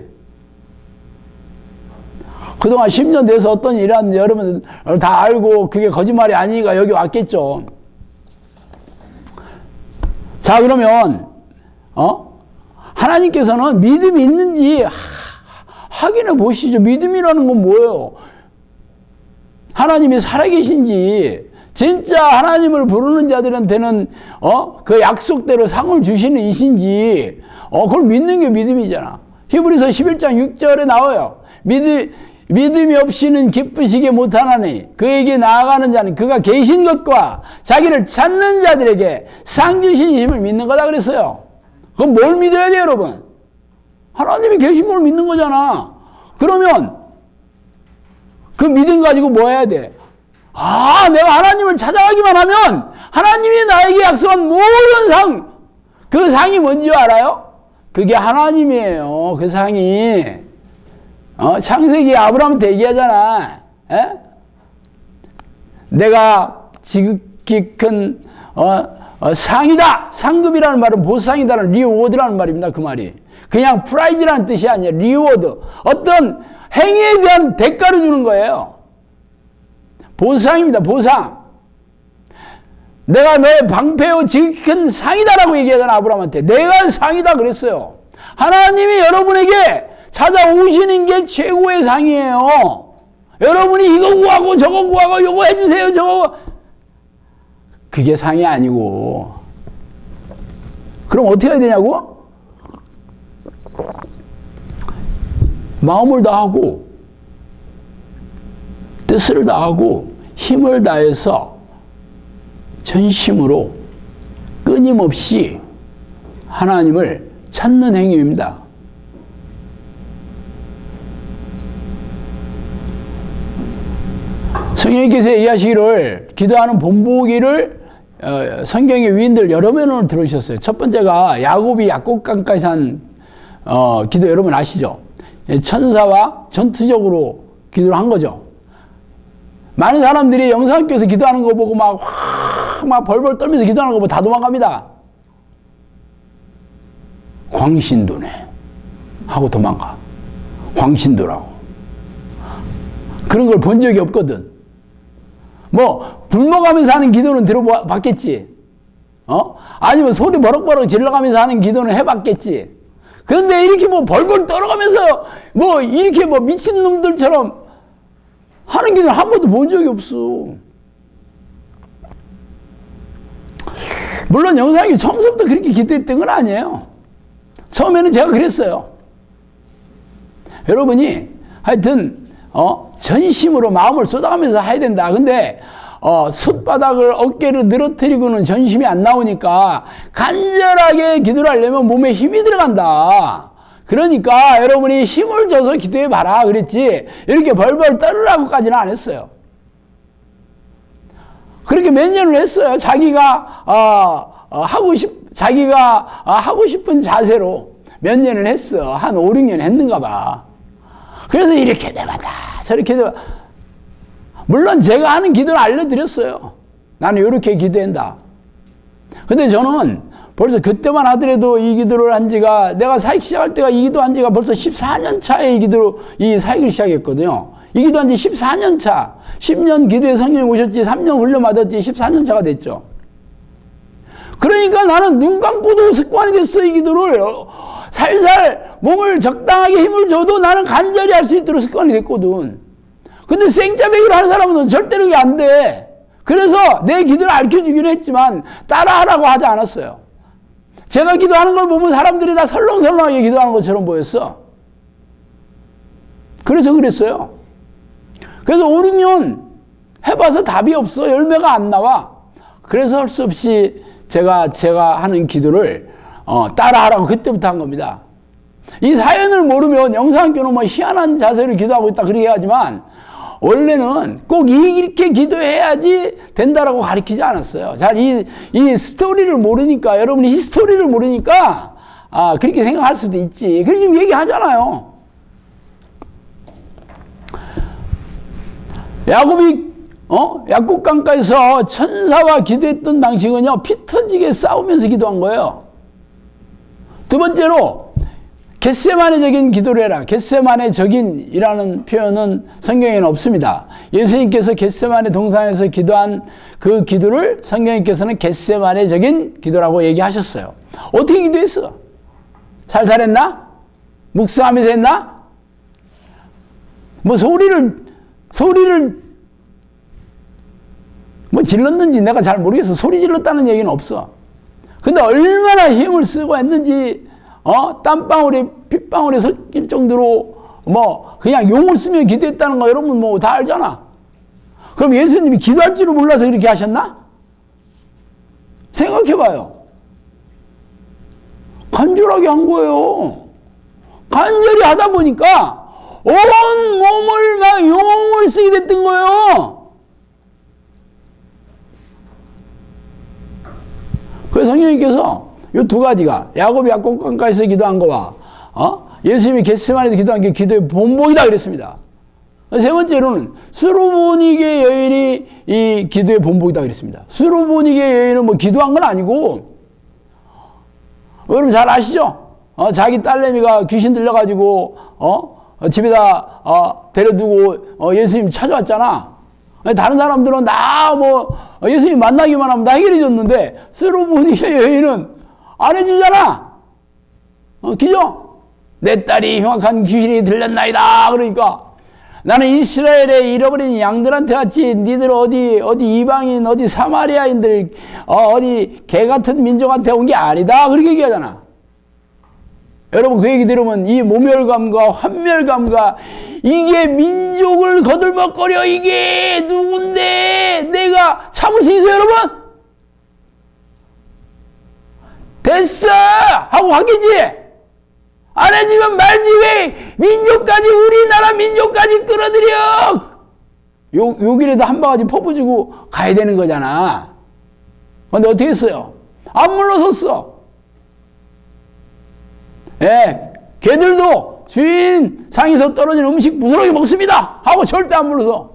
그동안 십 년 돼서 어떤 일한 여러분 다 알고 그게 거짓말이 아니니까 여기 왔겠죠. 자, 그러면, 어? 하나님께서는 믿음이 있는지 하, 확인해 보시죠. 믿음이라는 건 뭐예요? 하나님이 살아계신지, 진짜 하나님을 부르는 자들한테는, 어? 그 약속대로 상을 주시는 이신지, 어, 그걸 믿는 게 믿음이잖아. 히브리서 십일 장 육 절에 나와요. 믿음, 믿음이 없이는 기쁘시게 못하나니 그에게 나아가는 자는 그가 계신 것과 자기를 찾는 자들에게 상 주시심을 믿는 거다 그랬어요. 그럼 뭘 믿어야 돼요, 여러분? 하나님이 계신 걸 믿는 거잖아. 그러면 그 믿음 가지고 뭐 해야 돼? 아, 내가 하나님을 찾아가기만 하면 하나님이 나에게 약속한 모든 상, 그 상이 뭔지 알아요? 그게 하나님이에요. 그 상이. 어, 창세기 아브라함한테 얘기하잖아. 에? 내가 지극히 큰, 어, 어, 상이다! 상급이라는 말은 보상이다는 리워드라는 말입니다. 그 말이. 그냥 프라이즈라는 뜻이 아니에요. 리워드. 어떤 행위에 대한 대가를 주는 거예요. 보상입니다. 보상. 내가 너의 방패요 지극히 큰 상이다라고 얘기하잖아. 아브라함한테. 내가 상이다 그랬어요. 하나님이 여러분에게 찾아오시는 게 최고의 상이에요. 여러분이 이거 구하고 저거 구하고 요거 해주세요 저거 그게 상이 아니고 그럼 어떻게 해야 되냐고? 마음을 다하고 뜻을 다하고 힘을 다해서 전심으로 끊임없이 하나님을 찾는 행위입니다. 성령님께서 얘기하시기를 기도하는 본보기를 어, 성경의 위인들 여러 면을 들으셨어요. 첫 번째가 야곱이 약곡강까지 한 어, 기도 여러분 아시죠? 천사와 전투적으로 기도를 한 거죠. 많은 사람들이 영상교에서 기도하는 거 보고 막, 확, 막 벌벌 떨면서 기도하는 거 보고 다 도망갑니다. 광신도네. 하고 도망가. 광신도라고. 그런 걸 본 적이 없거든. 뭐 굶어가면서 하는 기도는 들어봤겠지. 어? 아니면 소리 버럭버럭 질러가면서 하는 기도는 해봤겠지. 그런데 이렇게 뭐 벌벌 떨어가면서 뭐 이렇게 뭐 미친놈들처럼 하는 기도는 한 번도 본 적이 없어. 물론 영상이 처음부터 그렇게 기도했던 건 아니에요. 처음에는 제가 그랬어요. 여러분이 하여튼 어 전심으로 마음을 쏟아가면서 해야 된다. 근데 어 솥바닥을 어깨를 늘어뜨리고는 전심이 안 나오니까 간절하게 기도를 하려면 몸에 힘이 들어간다. 그러니까 여러분이 힘을 줘서 기도해 봐라 그랬지, 이렇게 벌벌 떨으라고까지는 안 했어요. 그렇게 몇 년을 했어요. 자기가 어, 어, 하고 싶 자기가 어, 하고 싶은 자세로 몇 년을 했어. 한 오, 육 년 했는가 봐. 그래서 이렇게 되마다 저렇게 되 물론 제가 하는 기도를 알려드렸어요. 나는 이렇게 기도한다. 근데 저는 벌써 그때만 하더라도 이 기도를 한 지가, 내가 사역 시작할 때가 이 기도 한 지가 벌써 십사 년 차에 이 기도로 이 사역을 시작했거든요. 이 기도 한 지 십사 년 차. 십 년 기도에 성령이 오셨지, 삼 년 훈련 받았지, 십사 년 차가 됐죠. 그러니까 나는 눈 감고도 습관이 됐어. 이 기도를 살살 몸을 적당하게 힘을 줘도 나는 간절히 할 수 있도록 습관이 됐거든. 근데 생짜배기로 하는 사람은 절대로 그게 안 돼. 그래서 내 기도를 알려주기는 했지만 따라하라고 하지 않았어요. 제가 기도하는 걸 보면 사람들이 다 설렁설렁하게 기도하는 것처럼 보였어. 그래서 그랬어요. 그래서 오, 육 년 해봐서 답이 없어. 열매가 안 나와. 그래서 할 수 없이 제가 제가 하는 기도를 어, 따라하라고 그때부터 한 겁니다. 이 사연을 모르면 영상교는 뭐 희한한 자세로 기도하고 있다 그렇게 하지만 원래는 꼭 이렇게 기도해야지 된다라고 가르치지 않았어요. 잘 이, 이 스토리를 모르니까, 여러분이 이 스토리를 모르니까 아 그렇게 생각할 수도 있지. 그래 지금 얘기하잖아요. 야곱이 어? 약국강가에서 천사와 기도했던 방식은요, 피 터지게 싸우면서 기도한 거예요. 두 번째로 겟세마네적인 기도를 해라. 겟세마네적인이라는 표현은 성경에는 없습니다. 예수님께서 겟세마네 동산에서 기도한 그 기도를 성경님께서는 겟세마네적인 기도라고 얘기하셨어요. 어떻게 기도했어? 살살 했나? 묵상하면서 했나? 뭐 소리를 소리를 뭐 질렀는지 내가 잘 모르겠어. 소리 질렀다는 얘기는 없어. 근데 얼마나 힘을 쓰고 했는지 어? 땀방울에 핏방울에 섞일 정도로 뭐 그냥 용을 쓰며 기도했다는 거 여러분 뭐 다 알잖아. 그럼 예수님이 기도할 줄을 몰라서 그렇게 하셨나? 생각해봐요. 간절하게 한 거예요. 간절히 하다 보니까 온 몸을 막 용을 쓰게 됐던 거예요. 그래서 성령님께서 이 두 가지가 야곱이 약국강가에서 기도한 거와 어? 예수님이 겟세마네에서 기도한 게 기도의 본보기다 그랬습니다. 세 번째로는 수르보니게 여인이 이 기도의 본보기다 그랬습니다. 수르보니게 여인은 뭐 기도한 건 아니고, 여러분 잘 아시죠? 어, 자기 딸내미가 귀신 들려가지고 어? 집에다 어, 데려두고 어, 예수님 찾아왔잖아. 다른 사람들은 나 뭐 예수님 만나기만 하면 다 해결해 줬는데 수르보니게 여인은 안 해주잖아. 어, 그죠? 내 딸이 흉악한 귀신이 들렸나이다. 그러니까 나는 이스라엘의 잃어버린 양들한테 같이 니들 어디 어디 이방인 어디 사마리아인들 어, 어디 개 같은 민족한테 온 게 아니다. 그렇게 얘기하잖아. 여러분 그 얘기 들으면 이 모멸감과 환멸감과 이게 민족을 거들먹거려 이게 누군데 내가 참을 수 있어요 여러분? 됐어! 하고 하겠지? 안 해주면 말지 왜 민족까지 우리나라 민족까지 끌어들여! 욕, 욕이라도 한 바가지 퍼부주고 가야 되는 거잖아. 근데 어떻게 했어요? 안 물러섰어. 예, 걔들도 주인 상에서 떨어진 음식 부스러기 먹습니다 하고 절대 안 물러서.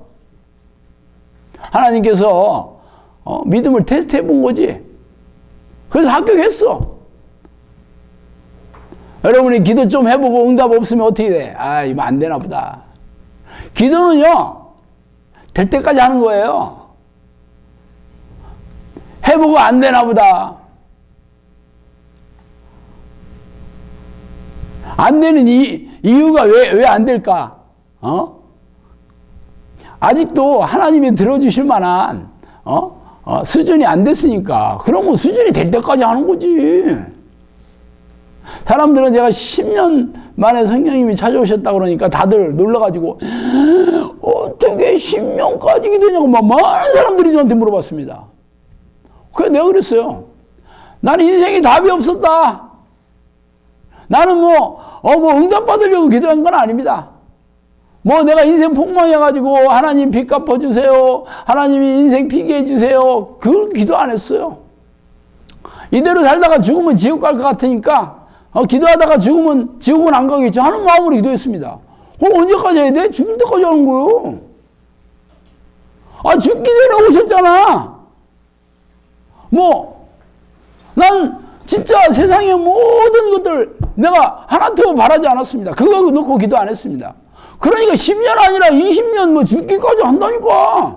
하나님께서 어, 믿음을 테스트 해본 거지. 그래서 합격했어. 여러분이 기도 좀 해보고 응답 없으면 어떻게 돼? 아, 이거 안 되나 보다. 기도는요, 될 때까지 하는 거예요. 해보고 안 되나 보다. 안 되는 이, 이유가 왜, 왜 안 될까? 어? 아직도 하나님이 들어주실 만한, 어? 어, 수준이 안 됐으니까. 그러면 수준이 될 때까지 하는 거지. 사람들은 제가 십 년 만에 성령님이 찾아오셨다 그러니까 다들 놀라가지고, 어떻게 십 년까지 되냐고 막 많은 사람들이 저한테 물어봤습니다. 그래서 내가 그랬어요. 나는 인생에 답이 없었다. 나는 뭐, 어, 뭐 응답받으려고 기도한 건 아닙니다. 뭐 내가 인생 폭망해가지고 하나님 빚 갚아주세요. 하나님이 인생 피게 해주세요. 그걸 기도 안 했어요. 이대로 살다가 죽으면 지옥 갈 것 같으니까 어, 기도하다가 죽으면 지옥은 안 가겠죠 하는 마음으로 기도했습니다. 그럼 언제까지 해야 돼? 죽을 때까지 하는 거예요. 아, 죽기 전에 오셨잖아. 뭐, 난 진짜 세상의 모든 것들 내가 하나 더 바라지 않았습니다. 그거 놓고 기도 안 했습니다. 그러니까 십 년 아니라 이십 년 뭐 죽기까지 한다니까.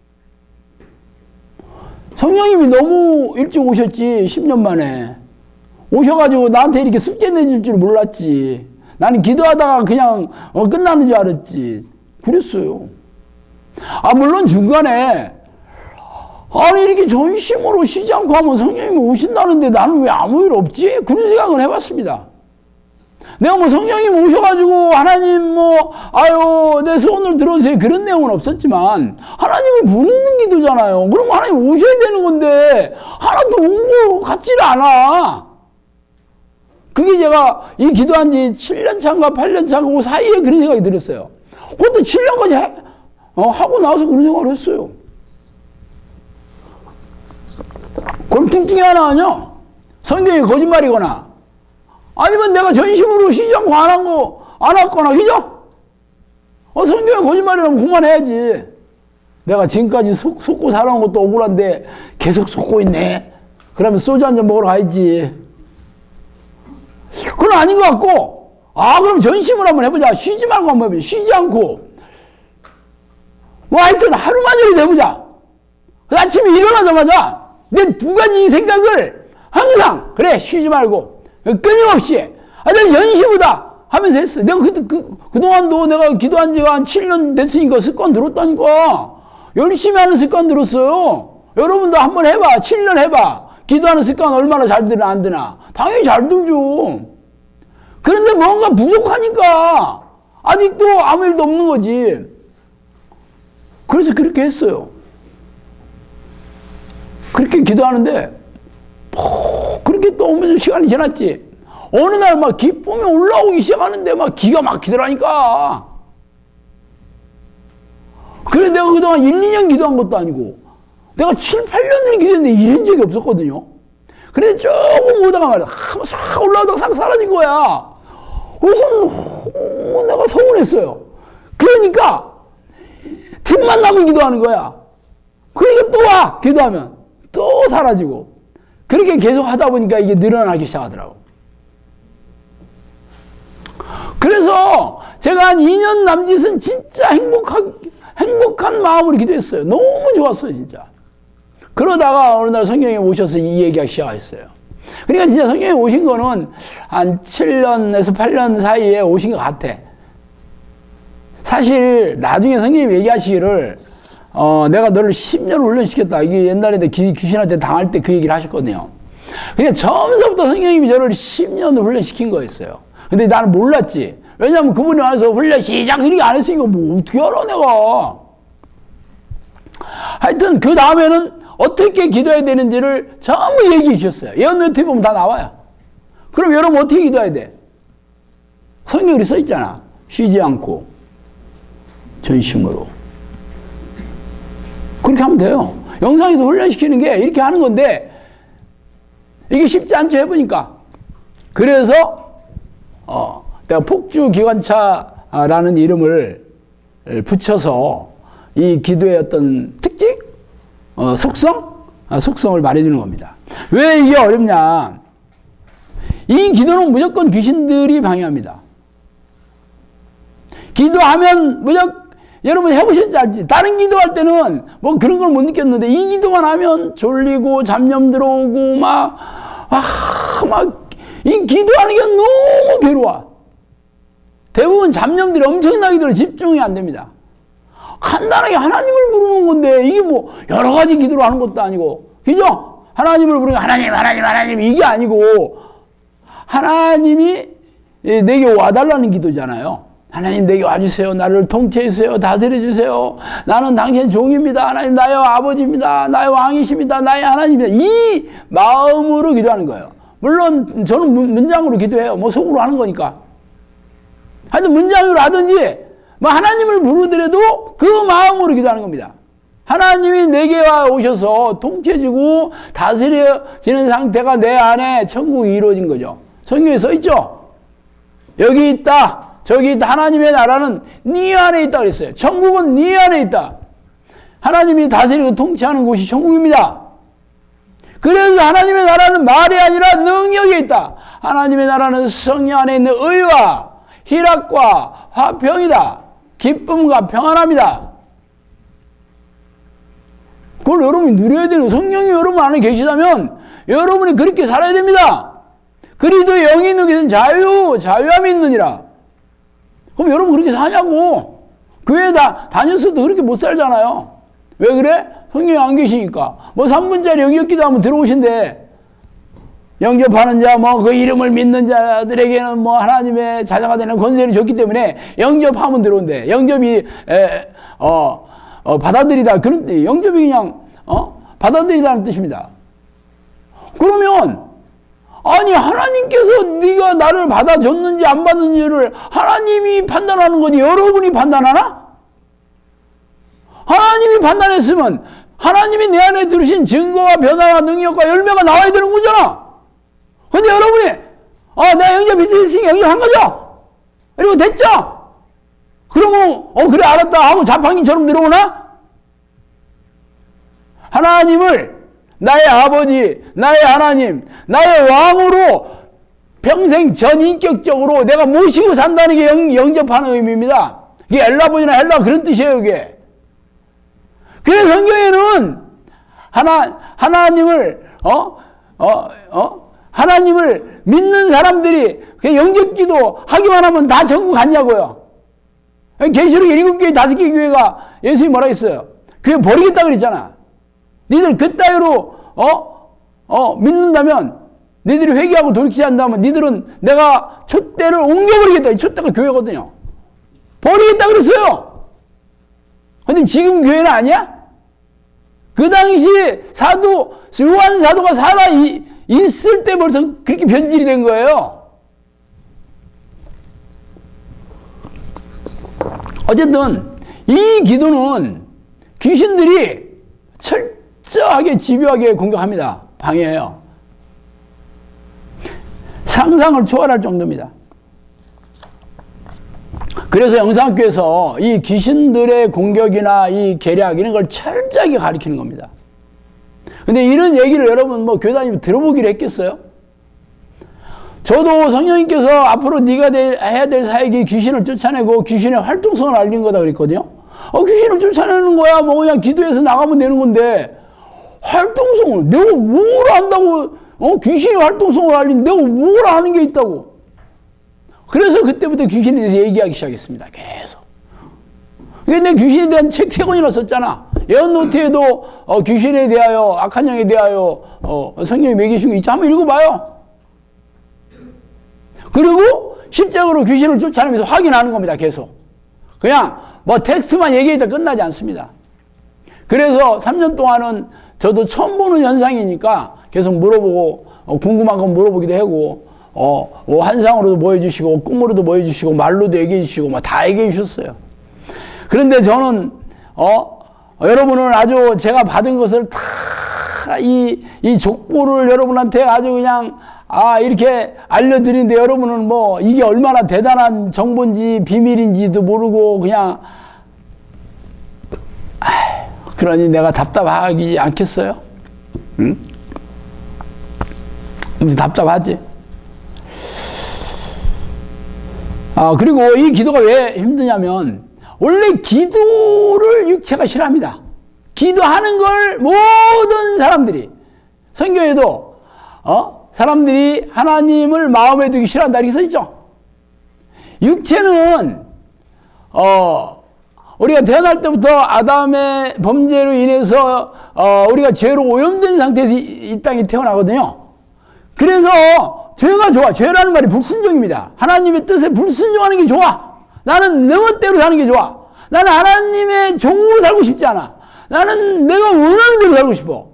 성령님이 너무 일찍 오셨지. 십 년 만에 오셔가지고 나한테 이렇게 숙제 내줄 줄 몰랐지. 나는 기도하다가 그냥 어, 끝나는 줄 알았지. 그랬어요. 아, 물론 중간에 아니 이렇게 전심으로 쉬지 않고 하면 성령님이 오신다는데 나는 왜 아무 일 없지? 그런 생각을 해봤습니다. 내가 뭐 성령님 오셔가지고 하나님 뭐 아유 내 소원을 들어주세요 그런 내용은 없었지만 하나님을 부르는 기도잖아요. 그럼 하나님 오셔야 되는 건데 하나도 온 거 같지를 않아. 그게 제가 이 기도한 지 칠 년 차인가 팔 년 차인가 그 사이에 그런 생각이 들었어요. 그것도 칠 년까지 해, 어, 하고 나서 그런 생각을 했어요. 그럼 둘 중에 하나 아니야. 성경이 거짓말이거나 아니면 내가 전심으로 쉬지 않고 안 한 거, 안 했거나, 그죠? 어, 성경이 거짓말이라면 그만해야지. 내가 지금까지 속, 속고 살아온 것도 억울한데 계속 속고 있네. 그러면 소주 한잔 먹으러 가야지. 그건 아닌 것 같고, 아, 그럼 전심을 한번 해보자. 쉬지 말고 한번 해보자. 쉬지 않고. 뭐 하여튼 하루만이라도 해보자. 아침에 일어나자마자 내 두 가지 생각을 항상, 그래, 쉬지 말고. 끊임없이, 아, 내가 연시보다 하면서 했어. 내가 그, 그, 그동안도 내가 기도한 지가 한 칠 년 됐으니까 습관 들었다니까. 열심히 하는 습관 들었어요. 여러분도 한번 해봐. 칠 년 해봐. 기도하는 습관 얼마나 잘 되나, 안 되나. 당연히 잘 들죠. 그런데 뭔가 부족하니까 아직도 아무 일도 없는 거지. 그래서 그렇게 했어요. 그렇게 기도하는데, 오, 그렇게 또 오면서 시간이 지났지. 어느 날 막 기쁨이 올라오기 시작하는데 막 기가 막히더라니까. 그래 내가 그동안 일, 이 년 기도한 것도 아니고 내가 칠, 팔 년을 기도했는데 이런 적이 없었거든요. 그래서 조금 오다가 말이야. 싹 올라오다가 싹 사라진 거야. 그래서 오, 내가 서운했어요. 그러니까 틈만 나면 기도하는 거야. 그러니까 또 와 기도하면 또 사라지고. 그렇게 계속 하다 보니까 이게 늘어나기 시작하더라고. 그래서 제가 한 이 년 남짓은 진짜 행복한, 행복한 마음으로 기도했어요. 너무 좋았어요, 진짜. 그러다가 어느 날 성령이 오셔서 이 얘기가 시작했어요. 그러니까 진짜 성령이 오신 거는 한 칠 년에서 팔 년 사이에 오신 것 같아. 사실 나중에 성령님이 얘기하시기를 어, 내가 너를 십 년 훈련시켰다. 이게 옛날에 귀신한테 당할 때 그 얘기를 하셨거든요. 그러니까 처음서부터 성령님이 저를 십 년을 훈련시킨 거였어요. 근데 나는 몰랐지. 왜냐면 그분이 와서 훈련 시작 이렇게 안 했으니까 뭐 어떻게 알아 내가. 하여튼 그 다음에는 어떻게 기도해야 되는지를 전부 얘기해 주셨어요. 예언 노트에 보면 다 나와요. 그럼 여러분 어떻게 기도해야 돼? 성경에 써 있잖아. 쉬지 않고 전심으로. 그렇게 하면 돼요. 영상에서 훈련시키는 게 이렇게 하는 건데 이게 쉽지 않죠 해보니까. 그래서 어, 내가 폭주기관차라는 이름을 붙여서 이 기도의 어떤 특징, 어, 속성, 아, 속성을 말해주는 겁니다. 왜 이게 어렵냐? 이 기도는 무조건 귀신들이 방해합니다. 기도하면 무조건, 여러분 해보셨지 알지? 다른 기도할 때는 뭐 그런 걸 못 느꼈는데 이 기도만 하면 졸리고 잡념 들어오고 막, 아, 막, 이 기도하는 게 너무 괴로워. 대부분 잡념들이 엄청나게 들어 집중이 안 됩니다. 간단하게 하나님을 부르는 건데 이게 뭐 여러 가지 기도를 하는 것도 아니고, 그죠? 하나님을 부르는 하나님, 하나님, 하나님 이게 아니고 하나님이 내게 와달라는 기도잖아요. 하나님 내게 와주세요. 나를 통치해주세요. 다스려주세요. 나는 당신의 종입니다. 하나님 나의 아버지입니다. 나의 왕이십니다. 나의 하나님입니다. 이 마음으로 기도하는 거예요. 물론 저는 문장으로 기도해요. 뭐 속으로 하는 거니까. 하여튼 문장으로 하든지 뭐 하나님을 부르더라도 그 마음으로 기도하는 겁니다. 하나님이 내게 와 오셔서 통치해주고 다스려지는 상태가 내 안에 천국이 이루어진 거죠. 성경에 써 있죠. 여기 있다. 저기 있다. 하나님의 나라는 네 안에 있다 그랬어요. 천국은 네 안에 있다. 하나님이 다스리고 통치하는 곳이 천국입니다. 그래서 하나님의 나라는 말이 아니라 능력에 있다. 하나님의 나라는 성령 안에 있는 의와 희락과 화평이다. 기쁨과 평안합니다. 그걸 여러분이 누려야 되는, 성령이 여러분 안에 계시다면 여러분이 그렇게 살아야 됩니다. 그리도 영이 있는 것은 자유, 자유함이 있느니라. 그럼 여러분 그렇게 사냐고. 교회 다 다녔어도 그렇게 못 살잖아요. 왜 그래? 성령이 안 계시니까. 뭐 삼 분짜리 영접기도 하면 들어오신대. 영접하는 자, 뭐 그 이름을 믿는 자들에게는 뭐 하나님의 자녀가 되는 권세를 줬기 때문에 영접하면 들어온대. 영접이 에, 어, 어, 받아들이다. 그런 영접이 그냥 어? 받아들이다는 뜻입니다. 그러면 아니 하나님께서 네가 나를 받아줬는지 안 받았는지를 하나님이 판단하는 거지 여러분이 판단하나? 하나님이 판단했으면 하나님이 내 안에 들으신 증거와 변화와 능력과 열매가 나와야 되는 거잖아. 근데 여러분이 아, 내가 영접했으니까 영접한 거죠? 그리고 됐죠? 그러면 어 그래 알았다 하고 자판기처럼 들어오나? 하나님을 나의 아버지, 나의 하나님, 나의 왕으로 평생 전인격적으로 내가 모시고 산다는 게 영, 영접하는 의미입니다. 이게 엘라본이나 헬라 그런 뜻이에요, 이게. 그래서 성경에는 하나, 하나님을, 어, 어, 어, 하나님을 믿는 사람들이 그 영접기도 하기만 하면 다 천국 갔냐고요. 계시록 일곱 개, 다섯 개 교회가 예수님이 뭐라 했어요? 교회 버리겠다 그랬잖아. 니들 그따위로 어? 어 믿는다면 니들이 회개하고 돌이키지 않는다면 니들은 내가 촛대를 옮겨버리겠다. 이 촛대가 교회거든요. 버리겠다 그랬어요. 근데 지금 교회는 아니야? 그 당시 사도 요한 사도가 살아 있을 때 벌써 그렇게 변질이 된 거예요. 어쨌든 이 기도는 귀신들이 철저하게 집요하게 공격합니다. 방해해요. 상상을 초월할 정도입니다. 그래서 영상학교에서 이 귀신들의 공격이나 이 계략 이런 걸 철저하게 가리키는 겁니다. 근데 이런 얘기를 여러분 뭐 교회 다니면 들어보기로 했겠어요? 저도 성령님께서 앞으로 네가 될, 해야 될 사역이 귀신을 쫓아내고 귀신의 활동성을 알리는 거다 그랬거든요. 어, 귀신을 쫓아내는 거야. 뭐 그냥 기도해서 나가면 되는 건데 활동성을 내가 뭘 안다고 어? 귀신의 활동성을 알리는 내가 뭘 아는 게 있다고. 그래서 그때부터 귀신에 대해서 얘기하기 시작했습니다. 계속. 근데 귀신에 대한 책 세 권이나 썼잖아. 예언노트에도 어, 귀신에 대하여 악한 영에 대하여 어, 성령이 매기신 거 있죠. 한번 읽어봐요. 그리고 실제로 귀신을 쫓아내면서 확인하는 겁니다. 계속. 그냥 뭐 텍스트만 얘기해도 끝나지 않습니다. 그래서 삼 년 동안은 저도 처음 보는 현상이니까 계속 물어보고 어, 궁금한 건 물어보기도 하고 어, 뭐 환상으로도 보여주시고 꿈으로도 보여주시고 말로도 얘기해 주시고 뭐 다 얘기해 주셨어요. 그런데 저는 어, 여러분은 아주 제가 받은 것을 다 이 이 족보를 여러분한테 아주 그냥 아 이렇게 알려드리는데 여러분은 뭐 이게 얼마나 대단한 정보인지 비밀인지도 모르고 그냥 아휴, 그러니 내가 답답하지 않겠어요? 응? 답답하지? 아, 그리고 이 기도가 왜 힘드냐면, 원래 기도를 육체가 싫어합니다. 기도하는 걸 모든 사람들이, 성경에도, 어? 사람들이 하나님을 마음에 두기 싫어한다, 이렇게 써있죠. 육체는, 어, 우리가 태어날 때부터 아담의 범죄로 인해서, 어, 우리가 죄로 오염된 상태에서 이, 이 땅에 태어나거든요. 그래서 죄가 좋아. 죄라는 말이 불순종입니다. 하나님의 뜻에 불순종하는 게 좋아. 나는 내 멋대로 사는 게 좋아. 나는 하나님의 종으로 살고 싶지 않아. 나는 내가 원하는 대로 살고 싶어.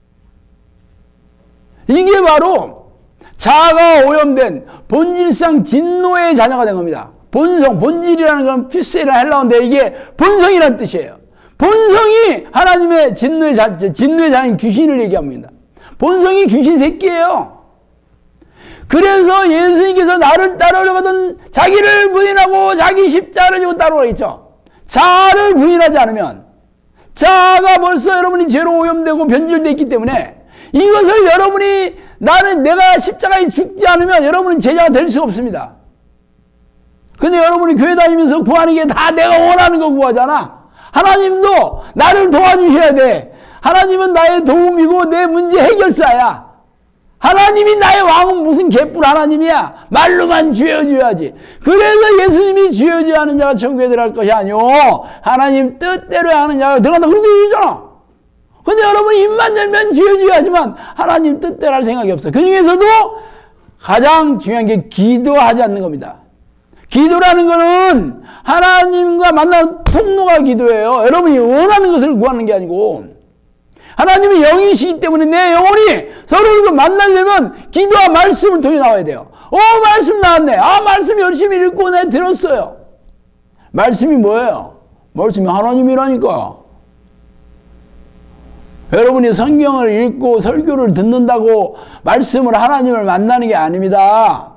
이게 바로 자아가 오염된 본질상 진노의 자녀가 된 겁니다. 본성, 본질이라는 건 피세라 헬라어인데 이게 본성이라는 뜻이에요. 본성이 하나님의 진노의 자, 진노의 자녀인 귀신을 얘기합니다. 본성이 귀신 새끼예요. 그래서 예수님께서 나를 따르려거든 자기를 부인하고 자기 십자가를 지고 따르라 했죠. 자아를 부인하지 않으면, 자아가 벌써 여러분이 죄로 오염되고 변질되어 있기 때문에 이것을 여러분이, 나는 내가 십자가에 죽지 않으면 여러분은 제자가 될 수 없습니다. 근데 여러분이 교회 다니면서 구하는 게 다 내가 원하는 거 구하잖아. 하나님도 나를 도와주셔야 돼. 하나님은 나의 도움이고 내 문제 해결사야. 하나님이 나의 왕은 무슨 개뿔 하나님이야. 말로만 쥐어줘야지. 그래서 예수님이 쥐어줘야 하는 자가 천국에 들어갈 것이 아니오, 하나님 뜻대로 하는 자가 들어간다, 그렇게 얘기하잖아. 근데 여러분 입만 열면 쥐어줘야 하지만 하나님 뜻대로 할 생각이 없어. 그 중에서도 가장 중요한 게 기도하지 않는 겁니다. 기도라는 거는 하나님과 만나는 통로가 기도예요. 여러분이 원하는 것을 구하는 게 아니고, 하나님이 영이시기 때문에 내 영혼이 서로를 만나려면 기도와 말씀을 통해 나와야 돼요. 어, 말씀 나왔네. 아, 말씀 열심히 읽고 내 들었어요. 말씀이 뭐예요? 말씀이 하나님이라니까. 여러분이 성경을 읽고 설교를 듣는다고 말씀을, 하나님을 만나는 게 아닙니다.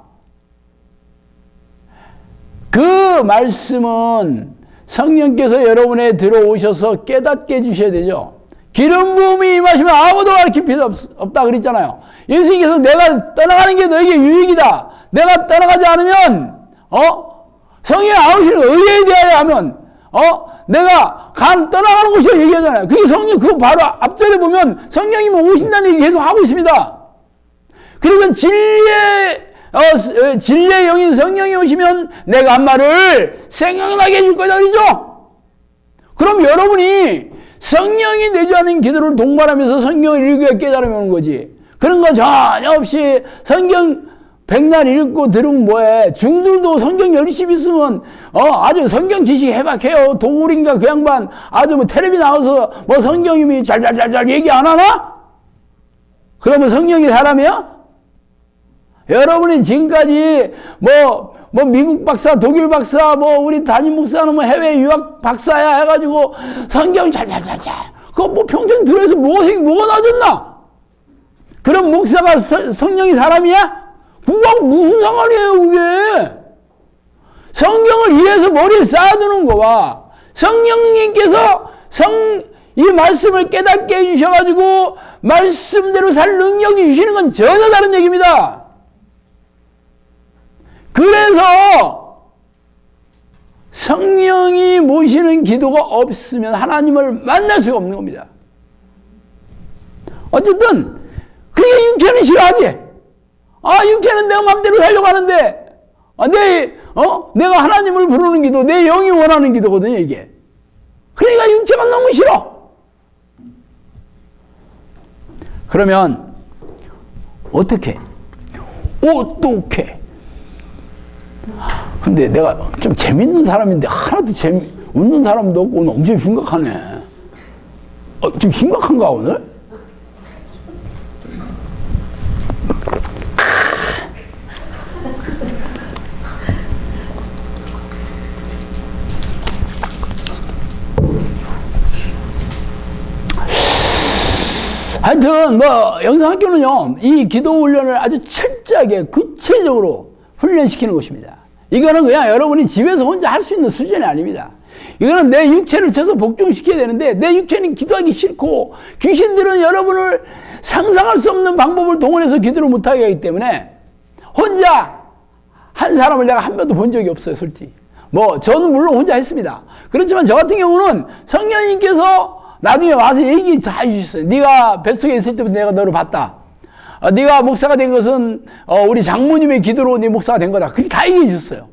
그 말씀은 성령께서 여러분에 들어오셔서 깨닫게 해주셔야 되죠. 기름 부음이 임하시면 아무도 가르칠 필요 없다 그랬잖아요. 예수님께서 내가 떠나가는 게 너에게 유익이다. 내가 떠나가지 않으면, 어? 성령이 아우시는 의에 대하여 하면, 어? 내가 간, 떠나가는 것이라고 얘기하잖아요. 그게 성령, 그거 바로 앞절에 보면 성령이 뭐 오신다는 얘기 계속 하고 있습니다. 그래서 진리의, 어, 진리의 영인 성령이 오시면 내가 한 말을 생각나게 해줄 거다 그러죠? 그럼 여러분이 성령이 내주하는 기도를 동반하면서 성경을 읽어야 깨달음이 오는 거지. 그런 거 전혀 없이 성경 백날 읽고 들으면 뭐해. 중들도 성경 열심히 쓰면 어 아주 성경 지식이 해박해요. 도굴인가 그 양반 아주 뭐 텔레비 나와서 뭐 성경님이 잘잘잘잘 얘기 안 하나? 그러면 성령이 사람이야? 여러분이 지금까지 뭐 뭐 미국 박사, 독일 박사, 뭐 우리 담임 목사는 뭐 해외 유학 박사야 해가지고 성경 잘잘잘잘 그거 뭐 평생 들어서 뭐가 뭐가 나졌나? 그럼 목사가 서, 성령이 사람이야? 그거 무슨 상관이에요 그게? 성경을 이해해서 머리에 쌓아두는 거와 성령님께서 성, 이 말씀을 깨닫게 해주셔가지고 말씀대로 살 능력이 주시는 건 전혀 다른 얘기입니다. 그래서 성령이 모시는 기도가 없으면 하나님을 만날 수가 없는 겁니다. 어쨌든 그게 육체는 싫어하지. 아, 육체는 내가 마음대로 살려고 하는데 아, 내, 어? 내가 하나님을 부르는 기도, 내 영이 원하는 기도거든요 이게. 그러니까 육체가 너무 싫어. 그러면 어떻게? 어떻게? 근데 내가 좀 재밌는 사람인데 하나도 재미, 웃는 사람도 없고 오늘 엄청 심각하네. 어, 좀 심각한가 오늘? 하여튼 뭐 영상학교는요 이 기도 훈련을 아주 철저하게 구체적으로 훈련시키는 것입니다. 이거는 그냥 여러분이 집에서 혼자 할 수 있는 수준이 아닙니다. 이거는 내 육체를 쳐서 복종시켜야 되는데 내 육체는 기도하기 싫고 귀신들은 여러분을 상상할 수 없는 방법을 동원해서 기도를 못하게 하기 때문에 혼자 한 사람을 내가 한 번도 본 적이 없어요, 솔직히. 뭐 저는 물론 혼자 했습니다. 그렇지만 저 같은 경우는 성령님께서 나중에 와서 얘기 다 해주셨어요. 네가 뱃속에 있을 때부터 내가 너를 봤다. 어, 네가 목사가 된 것은 어, 우리 장모님의 기도로 네 목사가 된 거다. 그렇게 다 얘기해 주셨어요.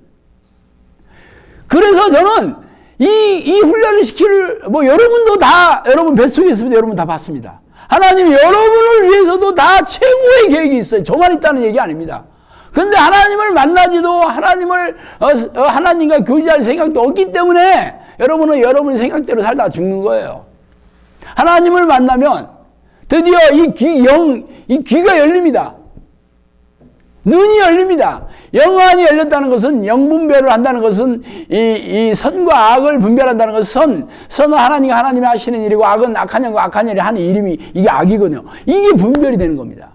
그래서 저는 이, 이 훈련을 시킬, 뭐 여러분도 다 여러분 뱃속에 있으면 여러분 다 봤습니다. 하나님이 여러분을 위해서도 다 최고의 계획이 있어요. 저만 있다는 얘기 아닙니다. 근데 하나님을 만나지도 하나님을 어, 하나님과 교제할 생각도 없기 때문에 여러분은 여러분의 생각대로 살다 죽는 거예요. 하나님을 만나면 드디어 이 귀, 영, 이 귀가 열립니다. 눈이 열립니다. 영안이 열렸다는 것은 영분별을 한다는 것은 이, 이 선과 악을 분별한다는 것은 선, 선은 하나님과 하나님이 하시는 일이고 악은 악한 영과 악한 일이 하는 이름이 이게 악이거든요. 이게 분별이 되는 겁니다.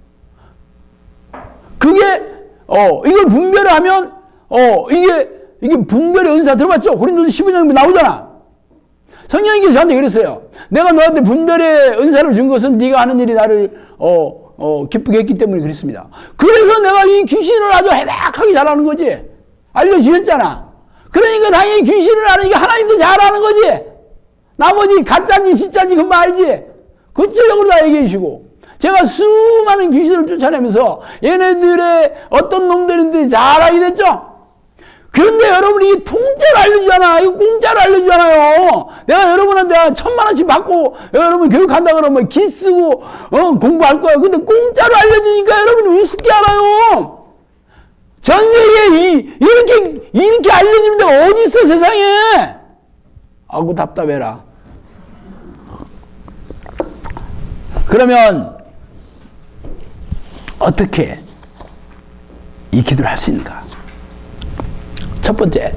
그게 어 이걸 분별을 하면 어 이게 이게 분별의 은사 들어봤죠? 고린도서 십오 장에 나오잖아. 성령님께서 저한테 그랬어요. 내가 너한테 분별의 은사를 준 것은 네가 하는 일이 나를 어, 어 기쁘게 했기 때문에 그랬습니다. 그래서 내가 이 귀신을 아주 해박하게 잘하는 거지. 알려주셨잖아. 그러니까 당연히 귀신을 아니까 하나님도 잘하는 거지. 나머지 가짜인지 진짜인지 그만 알지. 구체적으로 다 얘기해 주시고. 제가 수많은 귀신을 쫓아내면서 얘네들의 어떤 놈들인데 잘 알게 됐죠? 그런데 여러분이 이 통째로 알려주잖아. 이거 공짜로 알려주잖아요. 내가 여러분한테 천만 원씩 받고 여러분 교육한다 그러면 기 쓰고 어, 공부할 거야. 근데 공짜로 알려주니까 여러분이 우습게 알아요. 전 세계에 이, 이렇게, 이렇게 알려주는 데가 어디 있어, 세상에? 아이고, 답답해라. 그러면 어떻게 이 기도를 할 수 있는가? 첫 번째,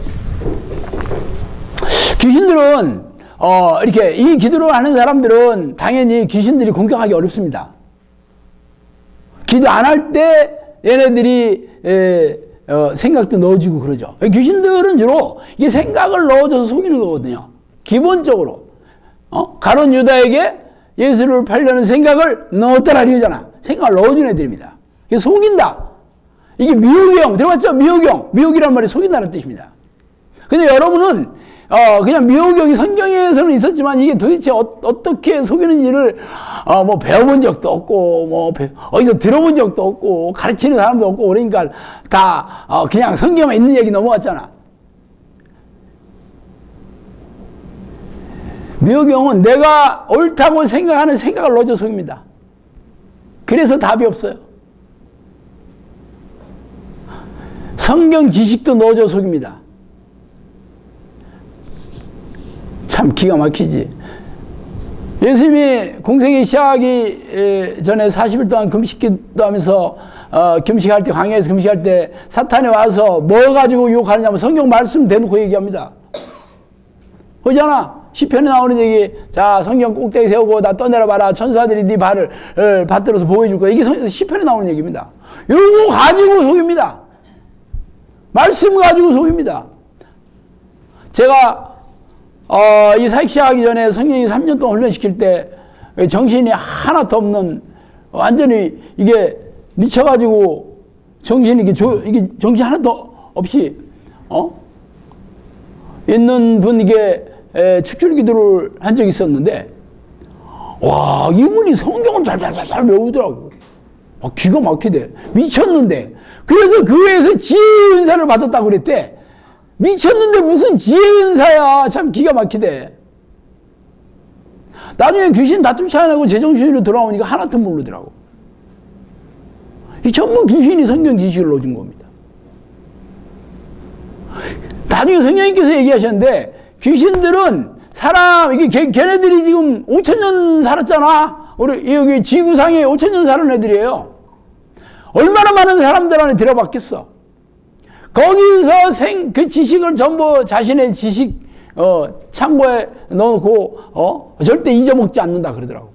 귀신들은 어 이렇게 이 기도를 하는 사람들은 당연히 귀신들이 공격하기 어렵습니다. 기도 안 할 때 얘네들이 에, 어, 생각도 넣어주고 그러죠. 귀신들은 주로 이게 생각을 넣어줘서 속이는 거거든요. 기본적으로 어? 가룟 유다에게 예수를 팔려는 생각을 넣었다라 이러잖아. 생각을 넣어준 애들입니다. 이게 속인다. 이게 미혹형, 들어봤죠? 미혹형. 미혹이란 말이 속인다는 뜻입니다. 근데 여러분은, 어, 그냥 미혹형이 성경에서는 있었지만 이게 도대체 어, 어떻게 속이는지를, 어, 뭐 배워본 적도 없고, 뭐, 배, 어디서 들어본 적도 없고, 가르치는 사람도 없고, 그러니까 다, 어, 그냥 성경에 있는 얘기 넘어갔잖아. 미혹형은 내가 옳다고 생각하는 생각을 넣어줘 속입니다. 그래서 답이 없어요. 성경 지식도 넣어줘 속입니다. 참 기가 막히지. 예수님이 공생애 시작하기 전에 사십 일 동안 금식기도 하면서 어, 금식할 때, 광야에서 금식할 때 사탄이 와서 뭘 가지고 유혹하느냐면 성경 말씀 대놓고 얘기합니다. 그러잖아. 시편에 나오는 얘기, 자, 성경 꼭대기 세우고 나 떠내려 봐라. 천사들이 네 발을 어, 받들어서 보호해줄 거야. 이게 성, 시편에 나오는 얘기입니다. 요거 가지고 속입니다. 말씀 가지고 속입니다. 제가 어, 이 사역 시작하기 전에 성령이 삼 년 동안 훈련시킬 때 정신이 하나도 없는 완전히 이게 미쳐가지고 정신이 이게, 조, 이게 정신 하나도 없이 어? 있는 분 이게 에, 축출 기도를 한 적이 있었는데 와 이분이 성경을 잘잘잘 외우더라고. 아, 기가 막히대. 미쳤는데. 그래서 교회에서 지혜 은사를 받았다고 그랬대. 미쳤는데 무슨 지혜 은사야. 참 기가 막히대. 나중에 귀신 다 쫓아내고 제정신으로 돌아오니까 하나도 모르더라고. 이 전부 귀신이 성경 지식을 넣어준 겁니다. 나중에 성령님께서 얘기하셨는데 귀신들은 사람, 이게 걔, 걔네들이 지금 오천 년 살았잖아. 우리 여기 지구상에 오천 년 사는 애들이에요. 얼마나 많은 사람들 안에 들어봤겠어. 거기서 생, 그 지식을 전부 자신의 지식, 어, 창고에 넣어놓고, 어, 절대 잊어먹지 않는다 그러더라고.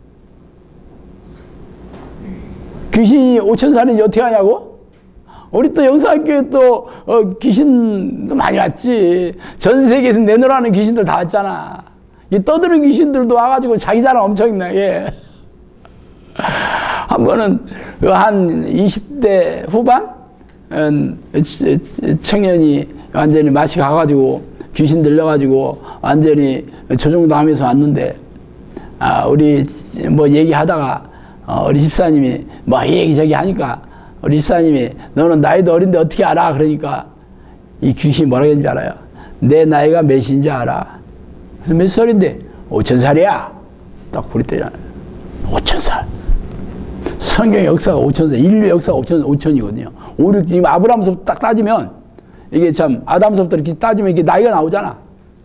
귀신이 오천 살인지 어떻게 하냐고? 우리 또 영사학교에 또, 어, 귀신도 많이 왔지. 전 세계에서 내놓으라는 귀신들 다 왔잖아. 이 떠드는 귀신들도 와가지고 자기 자랑 엄청 있네, 예. 한 번은 한 이십 대 후반? 청년이 완전히 맛이 가가지고 귀신 들려가지고 완전히 저 정도 하면서 왔는데, 아, 우리 뭐 얘기하다가 어, 우리 집사님이 뭐 얘기저기 하니까 우리 집사님이 너는 나이도 어린데 어떻게 알아? 그러니까 이 귀신이 뭐라고 했는지 알아요? 내 나이가 몇인 줄 알아? 그래서 몇 살인데? 오천 살이야. 딱 그랬대잖아요. 오천 살. 성경 역사가 오천 살, 인류 역사가 오천, 오천이거든요. 오륙, 지금 아브라함서부터 딱 따지면, 이게 참, 아담서부터 이렇게 따지면 이게 나이가 나오잖아.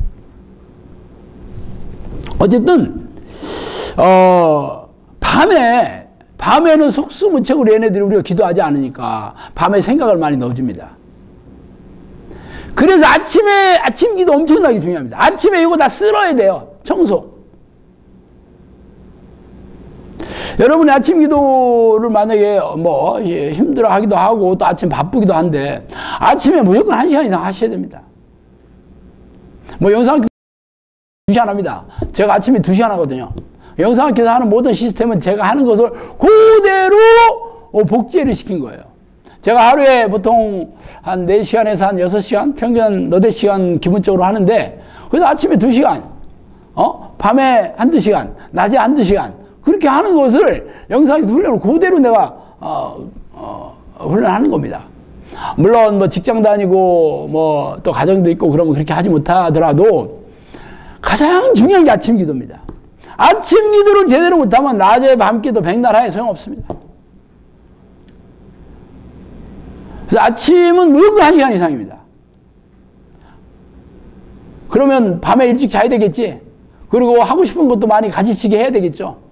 어쨌든, 어, 밤에, 밤에는 속수무책으로 얘네들이 우리가 기도하지 않으니까, 밤에 생각을 많이 넣어줍니다. 그래서 아침에, 아침 기도 엄청나게 중요합니다. 아침에 이거 다 쓸어야 돼요. 청소. 여러분이 아침 기도를 만약에 뭐 힘들어 하기도 하고 또 아침 바쁘기도 한데 아침에 무조건 한 시간 이상 하셔야 됩니다. 뭐 영상기도 두 시간 합니다. 제가 아침에 두 시간 하거든요. 영상기도 하는 모든 시스템은 제가 하는 것을 그대로 복제를 시킨 거예요. 제가 하루에 보통 한 네 시간에서 한 여섯 시간, 평균 너댓 시간 기본적으로 하는데 그래서 아침에 두 시간, 어? 밤에 한두 시간, 낮에 한두 시간 그렇게 하는 것을 영상에서 훈련을 그대로 내가 어, 어, 훈련하는 겁니다. 물론 뭐 직장 다니고 뭐 또 가정도 있고 그러면 그렇게 하지 못하더라도 가장 중요한 게 아침 기도입니다. 아침 기도를 제대로 못하면 낮에 밤기도 백날 하에 소용없습니다. 그래서 아침은 무조건 한 시간 이상입니다. 그러면 밤에 일찍 자야 되겠지. 그리고 하고 싶은 것도 많이 가지치게 해야 되겠죠.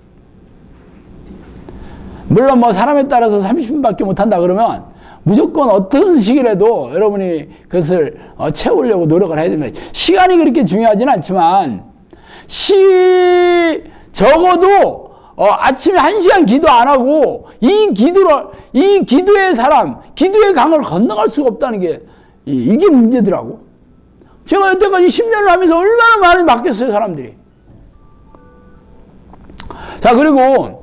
물론 뭐 사람에 따라서 삼십 분밖에 못한다 그러면 무조건 어떤 시기라도 여러분이 그것을 어, 채우려고 노력을 해야 됩니다. 시간이 그렇게 중요하진 않지만 시 적어도 어, 아침에 한 시간 기도 안 하고 이 기도를 이 기도의 사람 기도의 강을 건너갈 수가 없다는 게 이, 이게 문제더라고. 제가 여태까지 십 년을 하면서 얼마나 많이 맡겼어요 사람들이. 자 그리고